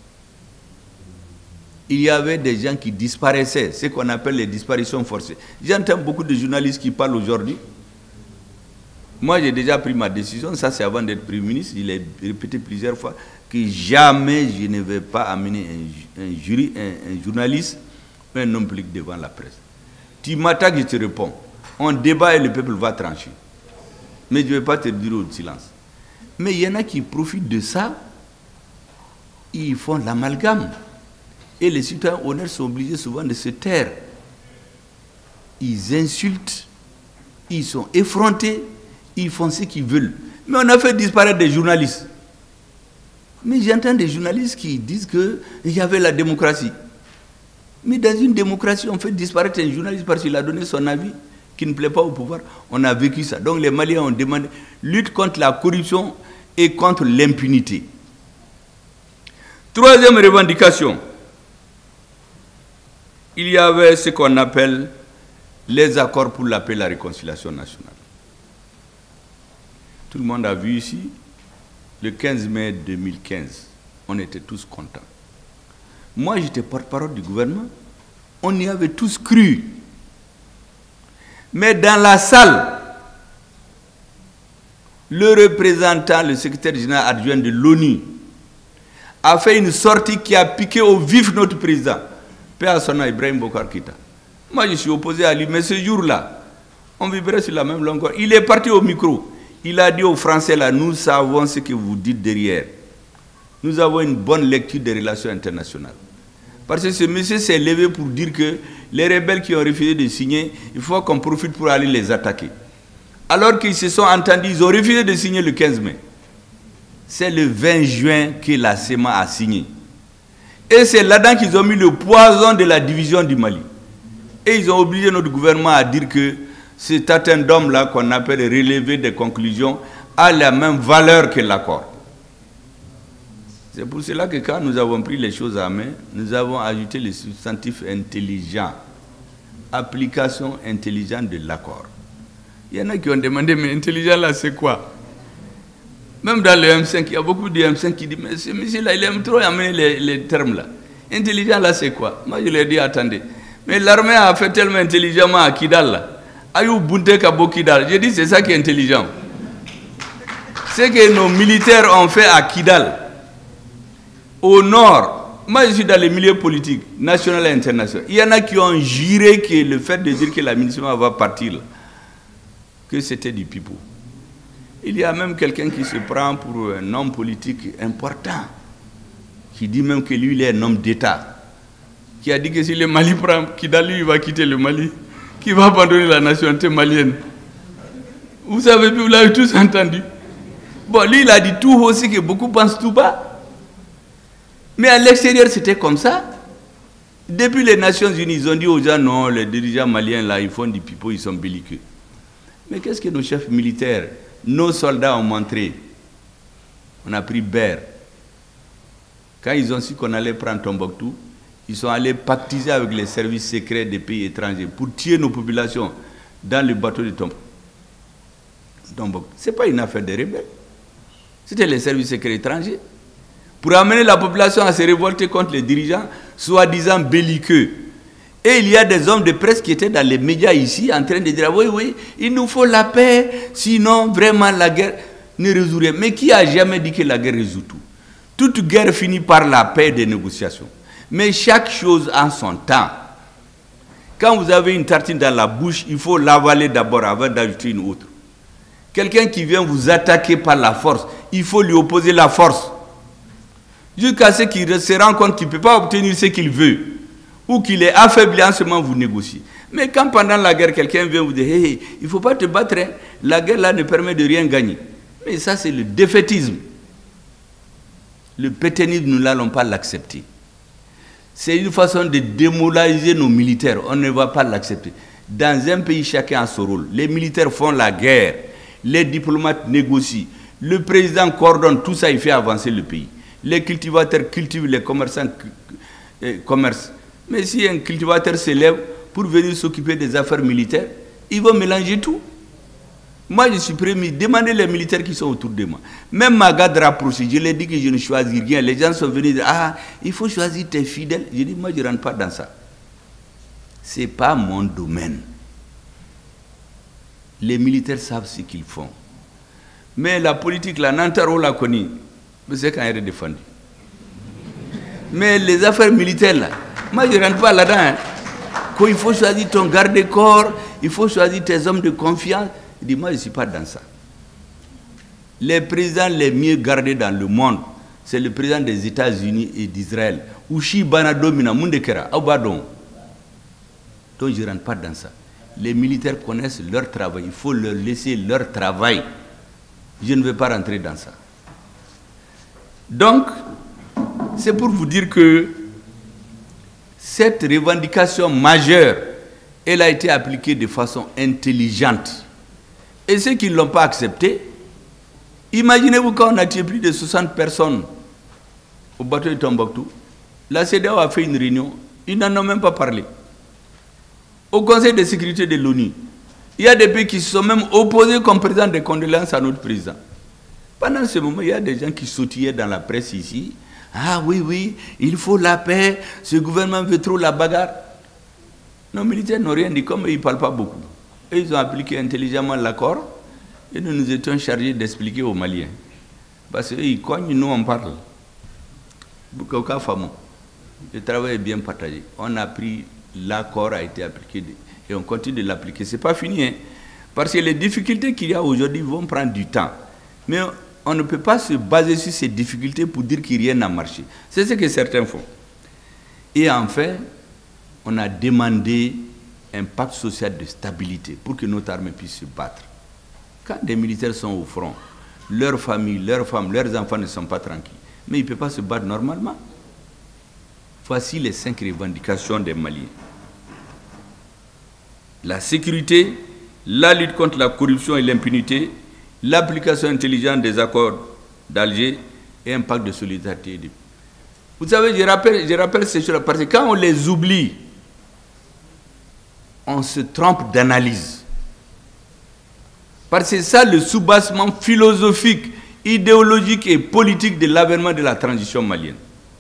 Il y avait des gens qui disparaissaient, ce qu'on appelle les disparitions forcées. J'entends beaucoup de journalistes qui parlent aujourd'hui. Moi, j'ai déjà pris ma décision, ça c'est avant d'être Premier ministre, je l'ai répété plusieurs fois, que jamais je ne vais pas amener un journaliste, un homme public devant la presse. Tu m'attaques, je te réponds. On débat et le peuple va trancher. Mais je ne vais pas te dire au silence. Mais il y en a qui profitent de ça, ils font l'amalgame. Et les citoyens honnêtes sont obligés souvent de se taire. Ils insultent, ils sont effrontés, ils font ce qu'ils veulent. Mais on a fait disparaître des journalistes. Mais j'entends des journalistes qui disent qu'il y avait la démocratie. Mais dans une démocratie, on fait disparaître un journaliste parce qu'il a donné son avis qui ne plaît pas au pouvoir. On a vécu ça. Donc les Maliens ont demandé lutte contre la corruption et contre l'impunité. Troisième revendication. Il y avait ce qu'on appelle les accords pour la paix et la réconciliation nationale. Tout le monde a vu ici, le 15 mai 2015, on était tous contents. Moi, j'étais porte-parole du gouvernement, on y avait tous cru. Mais dans la salle, le représentant, le secrétaire général adjoint de l'ONU, a fait une sortie qui a piqué au vif notre président. Paix à son nom, Ibrahim Boubacar Keïta. Moi, je suis opposé à lui, mais ce jour-là, on vibrait sur la même longueur. Il est parti au micro. Il a dit aux Français, là, nous savons ce que vous dites derrière. Nous avons une bonne lecture des relations internationales. Parce que ce monsieur s'est levé pour dire que les rebelles qui ont refusé de signer, il faut qu'on profite pour aller les attaquer. Alors qu'ils se sont entendus, ils ont refusé de signer le 15 mai. C'est le 20 juin que la CEMA a signé. Et c'est là-dedans qu'ils ont mis le poison de la division du Mali. Et ils ont obligé notre gouvernement à dire que cet addendum-là, qu'on appelle relevé des conclusions, a la même valeur que l'accord. C'est pour cela que quand nous avons pris les choses à main, nous avons ajouté le substantif intelligent. Application intelligente de l'accord. Il y en a qui ont demandé, mais intelligent là, c'est quoi? Même dans le M5, il y a beaucoup de M5 qui disent, mais ce monsieur-là, il aime trop amener les termes là. Intelligent là, c'est quoi? Moi, je lui ai dit, attendez. Mais l'armée a fait tellement intelligemment à Kidal là. Ayou Bunte Kabo Kidal. J'ai dit, c'est ça qui est intelligent. Ce que nos militaires ont fait à Kidal, au nord, moi je suis dans les milieux politiques, national et international. Il y en a qui ont juré que le fait de dire que la MINUSMA va partir, là, que c'était du pipeau. Il y a même quelqu'un qui se prend pour un homme politique important, qui dit même que lui, il est un homme d'État, qui a dit que si le Mali prend, Kidal, lui, il va quitter le Mali, qui va abandonner la nationalité malienne. Vous savez, vous l'avez tous entendu. Bon, lui, il a dit tout aussi que beaucoup pensent tout bas. Mais à l'extérieur, c'était comme ça. Depuis les Nations Unies, ils ont dit aux gens, non, les dirigeants maliens, là, ils font du pipeau, ils sont belliqueux. Mais qu'est-ce que nos chefs militaires, nos soldats ont montré? On a pris Ber. Quand ils ont su qu'on allait prendre Tombouctou, ils sont allés pactiser avec les services secrets des pays étrangers pour tuer nos populations dans le bateau de Tombouctou. Ce n'est pas une affaire de rebelles. C'était les services secrets étrangers. Pour amener la population à se révolter contre les dirigeants, soi-disant belliqueux. Et il y a des hommes de presse qui étaient dans les médias ici en train de dire « Oui, oui, il nous faut la paix, sinon vraiment la guerre ne résout rien. » Mais qui a jamais dit que la guerre résout tout? Toute guerre finit par la paix et des négociations. Mais chaque chose en son temps. Quand vous avez une tartine dans la bouche, il faut l'avaler d'abord avant d'ajouter une autre. Quelqu'un qui vient vous attaquer par la force, il faut lui opposer la force. Jusqu'à ce qu'il se rende compte qu'il ne peut pas obtenir ce qu'il veut. Ou qu'il est affaibli, en ce moment vous négociez. Mais quand pendant la guerre, quelqu'un vient vous dire hey, il ne faut pas te battre, hein. La guerre là ne permet de rien gagner. Mais ça c'est le défaitisme. Le pétainisme, nous n'allons pas l'accepter. C'est une façon de démoraliser nos militaires. On ne va pas l'accepter. Dans un pays, chacun a son rôle. Les militaires font la guerre. Les diplomates négocient. Le président coordonne tout ça, il fait avancer le pays. Les cultivateurs cultivent, les commerçants commercent. Mais si un cultivateur se lève pour venir s'occuper des affaires militaires, il va mélanger tout. Moi, je suis premier. Demandez les militaires qui sont autour de moi. Même ma garde rapprochée, je leur dis que je ne choisis rien. Les gens sont venus dire, ah, il faut choisir tes fidèles. Je dis, moi, je ne rentre pas dans ça. Ce n'est pas mon domaine. Les militaires savent ce qu'ils font. Mais la politique, la Nantar, on l'a connue. C'est quand elle est défendue. Mais les affaires militaires, là, moi, je ne rentre pas là-dedans. Hein. Quand il faut choisir ton garde-corps, il faut choisir tes hommes de confiance. Je dis, moi, je ne suis pas dans ça. Les présidents les mieux gardés dans le monde, c'est le président des États-Unis et d'Israël. Ushi Banadomina, Mundekera, Aubadon. Donc, je ne rentre pas dans ça. Les militaires connaissent leur travail. Il faut leur laisser leur travail. Je ne vais pas rentrer dans ça. Donc, c'est pour vous dire que cette revendication majeure, elle a été appliquée de façon intelligente. Et ceux qui ne l'ont pas accepté, imaginez-vous quand on a tué plus de 60 personnes au bateau de Tombouctou, la CEDEAO a fait une réunion, ils n'en ont même pas parlé. Au Conseil de sécurité de l'ONU, il y a des pays qui se sont même opposés comme président des condoléances à notre président. Pendant ce moment, il y a des gens qui sautillaient dans la presse ici. Ah oui, oui, il faut la paix, ce gouvernement veut trop la bagarre. Nos militaires n'ont rien dit, comme ils ne parlent pas beaucoup. Et ils ont appliqué intelligemment l'accord et nous nous étions chargés d'expliquer aux Maliens. Parce qu'ils cognent, nous on parle. Le travail est bien partagé. On a pris, l'accord a été appliqué et on continue de l'appliquer. Ce n'est pas fini, hein? Parce que les difficultés qu'il y a aujourd'hui vont prendre du temps. Mais on ne peut pas se baser sur ces difficultés pour dire que rien n'a marché. C'est ce que certains font. Et enfin, on a demandé un pacte social de stabilité pour que notre armée puisse se battre. Quand des militaires sont au front, leurs familles, leurs femmes, leurs enfants ne sont pas tranquilles. Mais ils ne peuvent pas se battre normalement. Voici les 5 revendications des Maliens. La sécurité, la lutte contre la corruption et l'impunité, l'application intelligente des accords d'Alger et un pacte de solidarité. Vous savez, je rappelle ces choses-là parce que quand on les oublie, on se trompe d'analyse. Parce que c'est ça le soubassement philosophique, idéologique et politique de l'avènement de la transition malienne.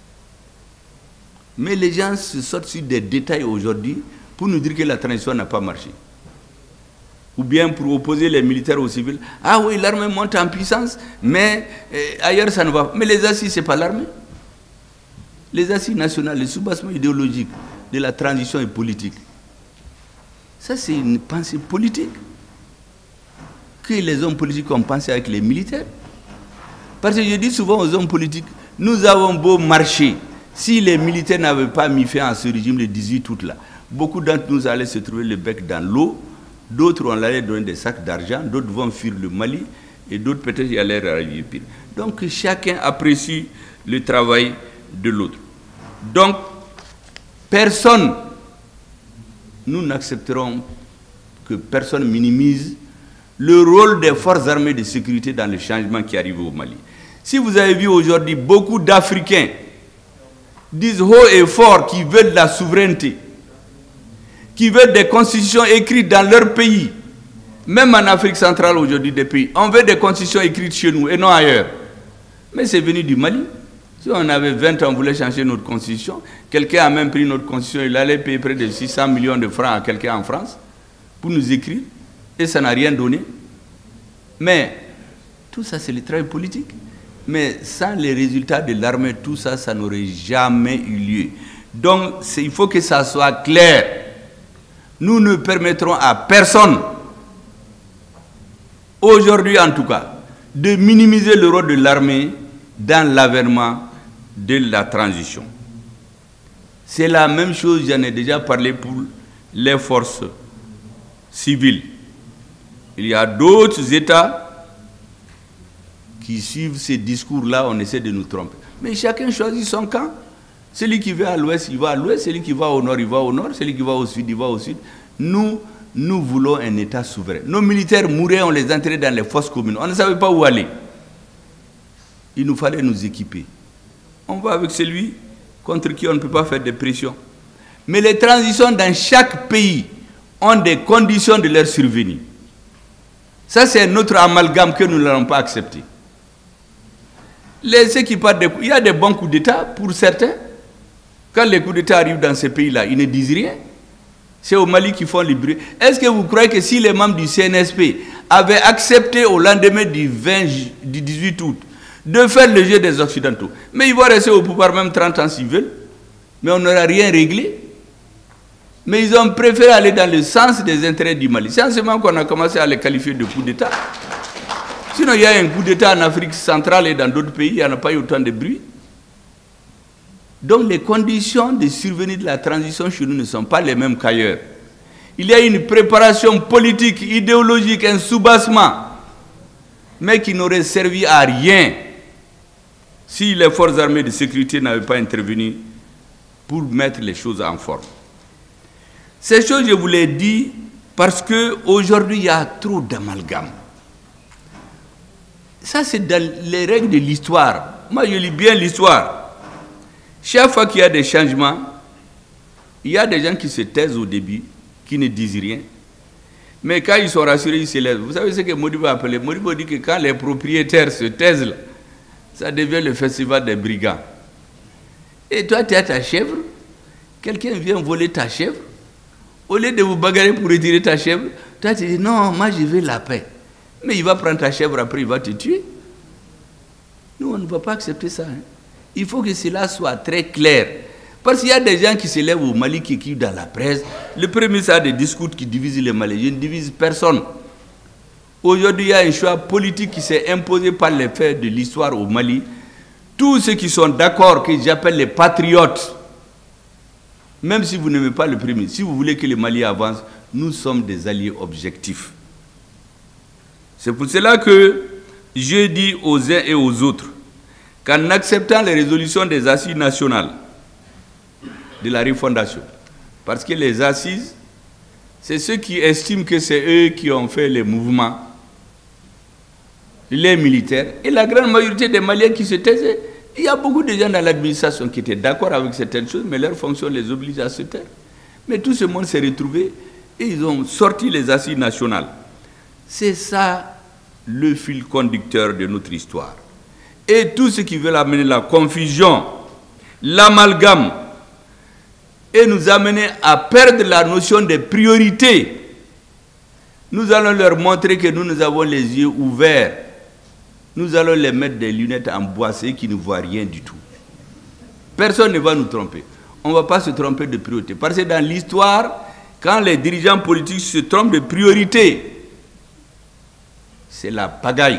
Mais les gens se sortent sur des détails aujourd'hui pour nous dire que la transition n'a pas marché. Ou bien pour opposer les militaires aux civils. Ah oui, l'armée monte en puissance, mais ailleurs ça ne va pas. Mais les assises, ce n'est pas l'armée. Les assises nationales, le soubassement idéologique de la transition et politique, ça c'est une pensée politique que les hommes politiques ont pensé avec les militaires. Parce que je dis souvent aux hommes politiques, nous avons beau marcher, si les militaires n'avaient pas mis fin à ce régime le 18 août là, beaucoup d'entre nous allaient se trouver le bec dans l'eau, d'autres on allait donner des sacs d'argent, d'autres vont fuir le Mali, et d'autres peut-être y allaient arriver pire. Donc chacun apprécie le travail de l'autre. Donc, Personne, nous n'accepterons que personne minimise le rôle des forces armées de sécurité dans le changement qui arrive au Mali. Si vous avez vu aujourd'hui, beaucoup d'Africains disent haut et fort qu'ils veulent de la souveraineté, qu'ils veulent des constitutions écrites dans leur pays. Même en Afrique centrale aujourd'hui, des pays, on veut des constitutions écrites chez nous et non ailleurs. Mais c'est venu du Mali. Si on avait 20 ans, on voulait changer notre constitution, quelqu'un a même pris notre constitution, il allait payer près de 600 millions de francs à quelqu'un en France pour nous écrire, et ça n'a rien donné. Mais tout ça, c'est le travail politique. Mais sans les résultats de l'armée, tout ça, ça n'aurait jamais eu lieu. Donc, il faut que ça soit clair. Nous ne permettrons à personne, aujourd'hui en tout cas, de minimiser le rôle de l'armée dans l'avènement de la transition. C'est la même chose, j'en ai déjà parlé pour les forces civiles. Il y a d'autres États qui suivent ces discours-là, on essaie de nous tromper. Mais chacun choisit son camp. Celui qui va à l'ouest, il va à l'ouest. Celui qui va au nord, il va au nord. Celui qui va au sud, il va au sud. Nous voulons un État souverain. Nos militaires mouraient, on les entrait dans les fosses communes. On ne savait pas où aller. Il nous fallait nous équiper. On va avec celui contre qui on ne peut pas faire de pression. Mais les transitions dans chaque pays ont des conditions de leur survenue. Ça, c'est notre amalgame que nous n'allons pas accepter. Ceux qui parlent de coups, il y a des bons coups d'État pour certains. Quand les coups d'État arrivent dans ces pays-là, ils ne disent rien. C'est au Mali qu'ils font le bruit. Est-ce que vous croyez que si les membres du CNSP avaient accepté au lendemain du 18 août de faire le jeu des Occidentaux, mais ils vont rester au pouvoir même 30 ans s'ils veulent, mais on n'aura rien réglé. Mais ils ont préféré aller dans le sens des intérêts du Mali. C'est en ce moment qu'on a commencé à les qualifier de coup d'État. Sinon, il y a un coup d'État en Afrique centrale et dans d'autres pays, il n'y en a pas eu autant de bruit. Donc, les conditions de survenue de la transition chez nous ne sont pas les mêmes qu'ailleurs. Il y a une préparation politique, idéologique, un soubassement, mais qui n'aurait servi à rien si les forces armées de sécurité n'avaient pas intervenu pour mettre les choses en forme. Ces choses, je vous les dis parce qu'aujourd'hui, il y a trop d'amalgame. Ça, c'est dans les règles de l'histoire. Moi, je lis bien l'histoire. Chaque fois qu'il y a des changements, il y a des gens qui se taisent au début, qui ne disent rien. Mais quand ils sont rassurés, ils se lèvent. Vous savez ce que Modibo a appelé? Modibo dit que quand les propriétaires se taisent, là, ça devient le festival des brigands. Et toi, tu as ta chèvre, quelqu'un vient voler ta chèvre. Au lieu de vous bagarrer pour retirer ta chèvre, toi, tu dis non, moi je veux la paix. Mais il va prendre ta chèvre, après il va te tuer. Nous, on ne va pas accepter ça. Hein. Il faut que cela soit très clair. Parce qu'il y a des gens qui se lèvent au Mali, qui écrivent dans la presse. Le premier ministre a des discours qui divisent les Maliens. Je ne divise personne. Aujourd'hui, il y a un choix politique qui s'est imposé par les faits de l'histoire au Mali. Tous ceux qui sont d'accord, que j'appelle les patriotes, même si vous n'aimez pas le premier ministre, si vous voulez que le Mali avance, nous sommes des alliés objectifs. C'est pour cela que je dis aux uns et aux autres qu'en acceptant les résolutions des assises nationales de la refondation, parce que les assises, c'est ceux qui estiment que c'est eux qui ont fait les mouvements, les militaires, et la grande majorité des Maliens qui se taisaient. Il y a beaucoup de gens dans l'administration qui étaient d'accord avec certaines choses, mais leur fonction les oblige à se taire. Mais tout ce monde s'est retrouvé et ils ont sorti les assises nationales. C'est ça le fil conducteur de notre histoire. Et tous ceux qui veulent amener la confusion, l'amalgame, et nous amener à perdre la notion des priorités, nous allons leur montrer que nous avons les yeux ouverts. Nous allons les mettre des lunettes en bois, ceux qui ne voient rien du tout. Personne ne va nous tromper. On ne va pas se tromper de priorité. Parce que dans l'histoire, quand les dirigeants politiques se trompent de priorité, c'est la pagaille.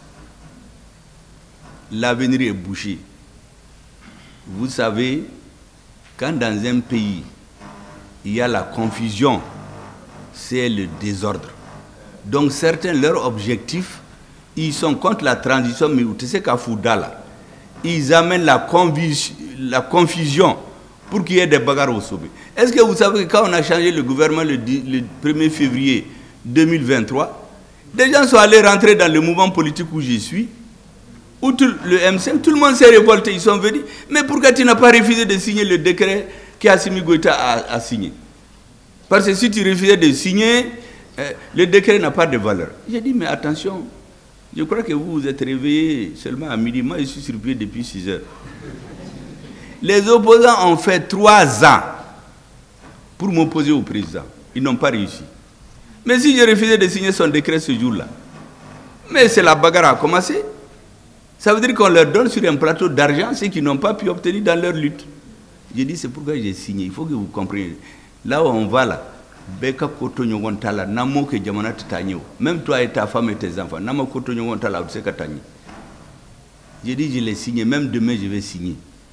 L'avenir est bouché. Vous savez, quand dans un pays, il y a la confusion, c'est le désordre. Donc certains, leur objectif, ils sont contre la transition, mais tu sais qu'à Foudala, ils amènent la confusion pour qu'il y ait des bagarres au sommet. Est-ce que vous savez que quand on a changé le gouvernement le 1er février 2023, des gens sont allés rentrer dans le mouvement politique où je suis, où le M5, tout le monde s'est révolté, ils sont venus. Mais pourquoi tu n'as pas refusé de signer le décret qu'Assimi Goïta a signé? Parce que si tu refusais de signer, le décret n'a pas de valeur. J'ai dit, mais attention, je crois que vous vous êtes réveillés seulement à midi. Moi, je suis sur pied depuis 6 heures. Les opposants ont fait 3 ans pour m'opposer au président. Ils n'ont pas réussi. Mais si j'ai refusé de signer son décret ce jour-là, mais c'est la bagarre a commencé. Ça veut dire qu'on leur donne sur un plateau d'argent ce qu'ils n'ont pas pu obtenir dans leur lutte. J'ai dit, c'est pourquoi j'ai signé. Il faut que vous compreniez. Là où on va là, Beka Koto Nyogontala, Namo ke Jamana Titanyo. Même toi et ta femme et tes enfants, Namo Koto Nyogontala, vous savez Katani. J'ai dit, je l'ai signé. Même demain, je vais signer.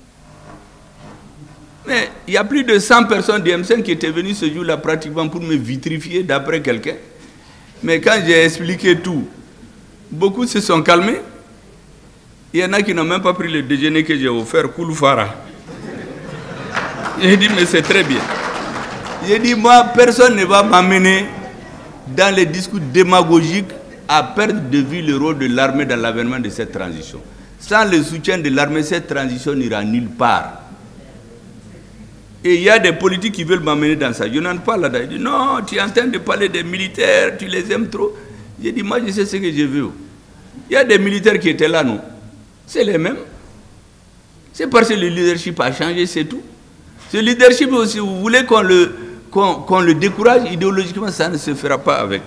Mais il y a plus de 100 personnes du M5 qui étaient venues ce jour-là pratiquement pour me vitrifier d'après quelqu'un. Mais quand j'ai expliqué tout, beaucoup se sont calmés. Il y en a qui n'ont même pas pris le déjeuner que j'ai offert, Kouloufara. J'ai dit, mais c'est très bien. J'ai dit, moi, personne ne va m'amener dans les discours démagogiques à perdre de vue le rôle de l'armée dans l'avènement de cette transition. Sans le soutien de l'armée, cette transition n'ira nulle part. Et il y a des politiques qui veulent m'amener dans ça. Je n'en parle là-dedans. Ils disent, non, tu es en train de parler des militaires, tu les aimes trop. J'ai dit, moi, je sais ce que je veux. Il y a des militaires qui étaient là, non? C'est les mêmes. C'est parce que le leadership a changé, c'est tout. Ce leadership, si vous voulez qu'on le décourage, idéologiquement, ça ne se fera pas avec.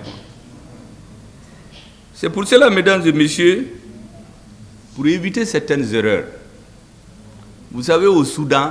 C'est pour cela, mesdames et messieurs, pour éviter certaines erreurs. Vous savez, au Soudan,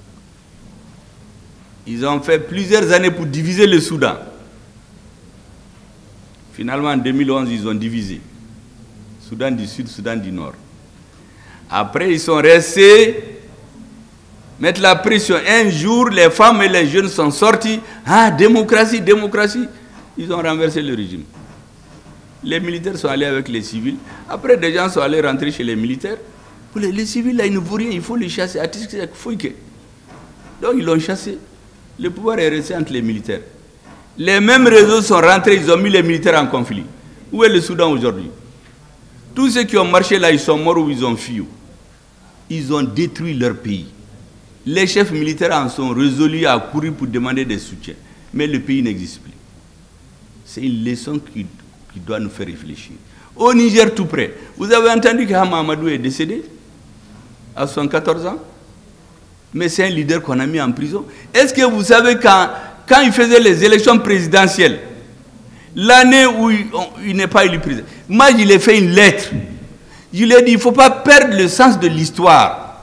ils ont fait plusieurs années pour diviser le Soudan. Finalement, en 2011, ils ont divisé. Soudan du Sud, Soudan du Nord. Après, ils sont restés mettre la pression. Un jour, les femmes et les jeunes sont sortis. Ah, démocratie, démocratie. Ils ont renversé le régime. Les militaires sont allés avec les civils. Après, des gens sont allés rentrer chez les militaires. Pour les civils, là, ils ne vaut rien. Il faut les chasser. Donc, ils l'ont chassé. Le pouvoir est resté entre les militaires. Les mêmes réseaux sont rentrés. Ils ont mis les militaires en conflit. Où est le Soudan aujourd'hui? Tous ceux qui ont marché là, ils sont morts ou ils ont fui. Ils ont détruit leur pays. Les chefs militaires en sont résolus à courir pour demander des soutiens. Mais le pays n'existe plus. C'est une leçon qui doit nous faire réfléchir. Au Niger, tout près, vous avez entendu que Hama Amadou est décédé à 74 ans? Mais c'est un leader qu'on a mis en prison. Est-ce que vous savez quand il faisait les élections présidentielles, l'année où il n'est pas élu président, moi, je lui ai fait une lettre. Je lui ai dit, il ne faut pas perdre le sens de l'histoire.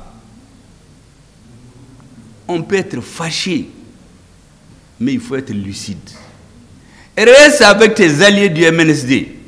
On peut être fâché, mais il faut être lucide. Reste avec tes alliés du MNSD.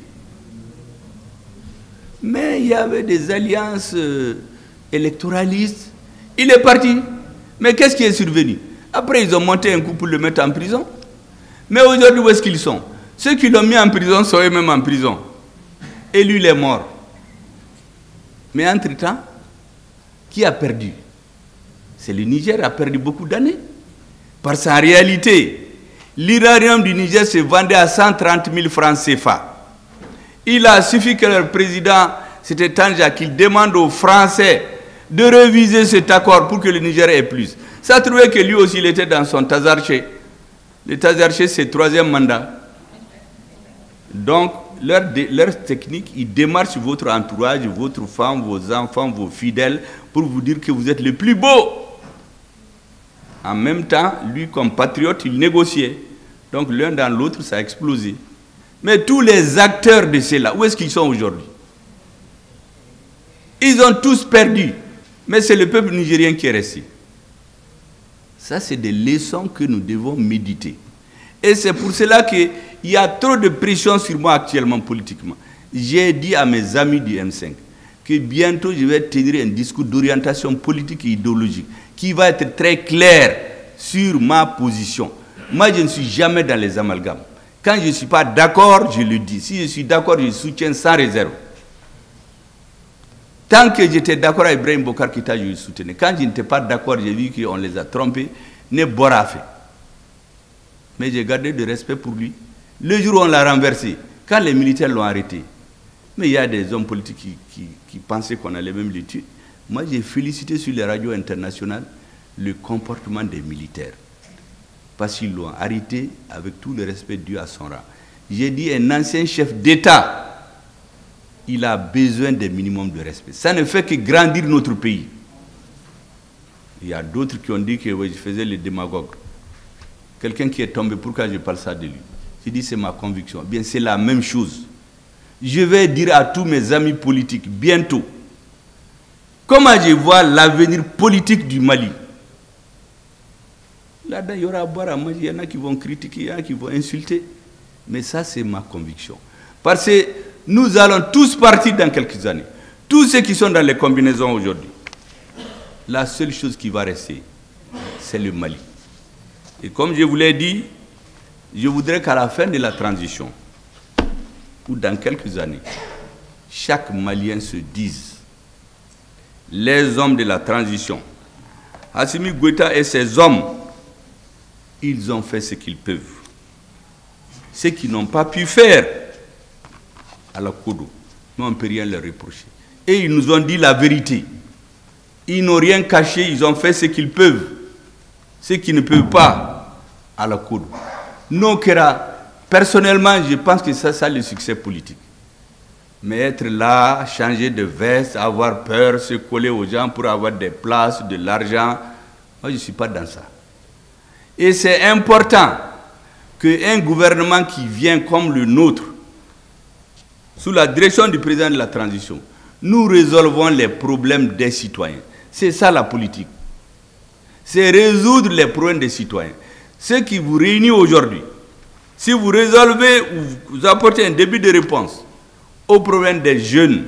Mais il y avait des alliances électoralistes. Il est parti. Mais qu'est-ce qui est survenu? Après, ils ont monté un coup pour le mettre en prison. Mais aujourd'hui, où est-ce qu'ils sont? Ceux qui l'ont mis en prison sont eux-mêmes en prison. Et lui, il est mort. Mais entre-temps, qui a perdu? C'est le Niger qui a perdu beaucoup d'années. Parce qu'en réalité, l'uranium du Niger se vendait à 130 000 francs CFA. Il a suffi que leur président, c'était Tanja, qu'il demande aux Français de réviser cet accord pour que le Niger ait plus. Ça trouvait que lui aussi, il était dans son Tazarché. Le Tazarché, c'est le 3e mandat. Donc, leur technique, ils démarchent votre entourage, votre femme, vos enfants, vos fidèles, pour vous dire que vous êtes le plus beau. En même temps, lui, comme patriote, il négociait. Donc, l'un dans l'autre, ça a explosé. Mais tous les acteurs de cela, où est-ce qu'ils sont aujourd'hui? Ils ont tous perdu. Mais c'est le peuple nigérien qui est resté. Ça, c'est des leçons que nous devons méditer. Et c'est pour cela qu'il y a trop de pression sur moi actuellement politiquement. J'ai dit à mes amis du M5 que bientôt je vais tenir un discours d'orientation politique et idéologique qui va être très clair sur ma position. Moi, je ne suis jamais dans les amalgames. Quand je ne suis pas d'accord, je le dis. Si je suis d'accord, je soutiens sans réserve. Tant que j'étais d'accord avec Ibrahim Bokar Keïta, je le soutenais. Quand je n'étais pas d'accord, j'ai vu qu'on les a trompés, ne Bora fait. Mais j'ai gardé de respect pour lui. Le jour où on l'a renversé, quand les militaires l'ont arrêté, mais il y a des hommes politiques qui pensaient qu'on allait même les tuer. Moi, j'ai félicité sur les radios internationales le comportement des militaires. Parce qu'ils l'ont arrêté avec tout le respect dû à son rang. J'ai dit, un ancien chef d'État, il a besoin d'un minimum de respect. Ça ne fait que grandir notre pays. Il y a d'autres qui ont dit que oui, je faisais le démagogue. Quelqu'un qui est tombé, pourquoi je parle ça de lui? Je dis, c'est ma conviction. Bien, c'est la même chose. Je vais dire à tous mes amis politiques, bientôt, comment je vois l'avenir politique du Mali. Là-dedans, il y aura à boire à manger, il y en a qui vont critiquer, il y en a qui vont insulter. Mais ça, c'est ma conviction. Parce que nous allons tous partir dans quelques années. Tous ceux qui sont dans les combinaisons aujourd'hui. La seule chose qui va rester, c'est le Mali. Et comme je vous l'ai dit, je voudrais qu'à la fin de la transition, ou dans quelques années, chaque Malien se dise, les hommes de la transition, Assimi Goïta et ses hommes, ils ont fait ce qu'ils peuvent. Ce qu'ils n'ont pas pu faire à la Kodo, nous on ne peut rien leur reprocher. Et ils nous ont dit la vérité. Ils n'ont rien caché, ils ont fait ce qu'ils peuvent. Ce qu'ils ne peuvent pas à la Kodo. Non, Kera, personnellement, je pense que c'est ça le succès politique. Mais être là, changer de veste, avoir peur, se coller aux gens pour avoir des places, de l'argent, moi je ne suis pas dans ça. Et c'est important qu'un gouvernement qui vient comme le nôtre, sous la direction du président de la transition, nous résolvons les problèmes des citoyens. C'est ça la politique. C'est résoudre les problèmes des citoyens. Ce qui vous réunit aujourd'hui, si vous résolvez ou vous apportez un début de réponse aux problèmes des jeunes,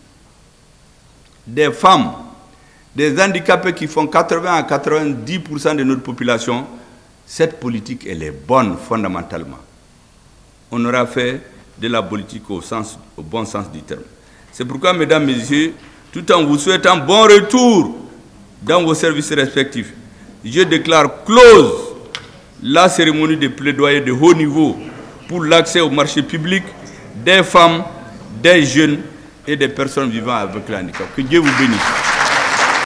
des femmes, des handicapés qui font 80 à 90% de notre population, cette politique, elle est bonne fondamentalement. On aura fait de la politique au bon sens du terme. C'est pourquoi, mesdames, messieurs, tout en vous souhaitant bon retour dans vos services respectifs, je déclare close la cérémonie de plaidoyer de haut niveau pour l'accès au marché public des femmes, des jeunes et des personnes vivant avec le handicap. Que Dieu vous bénisse.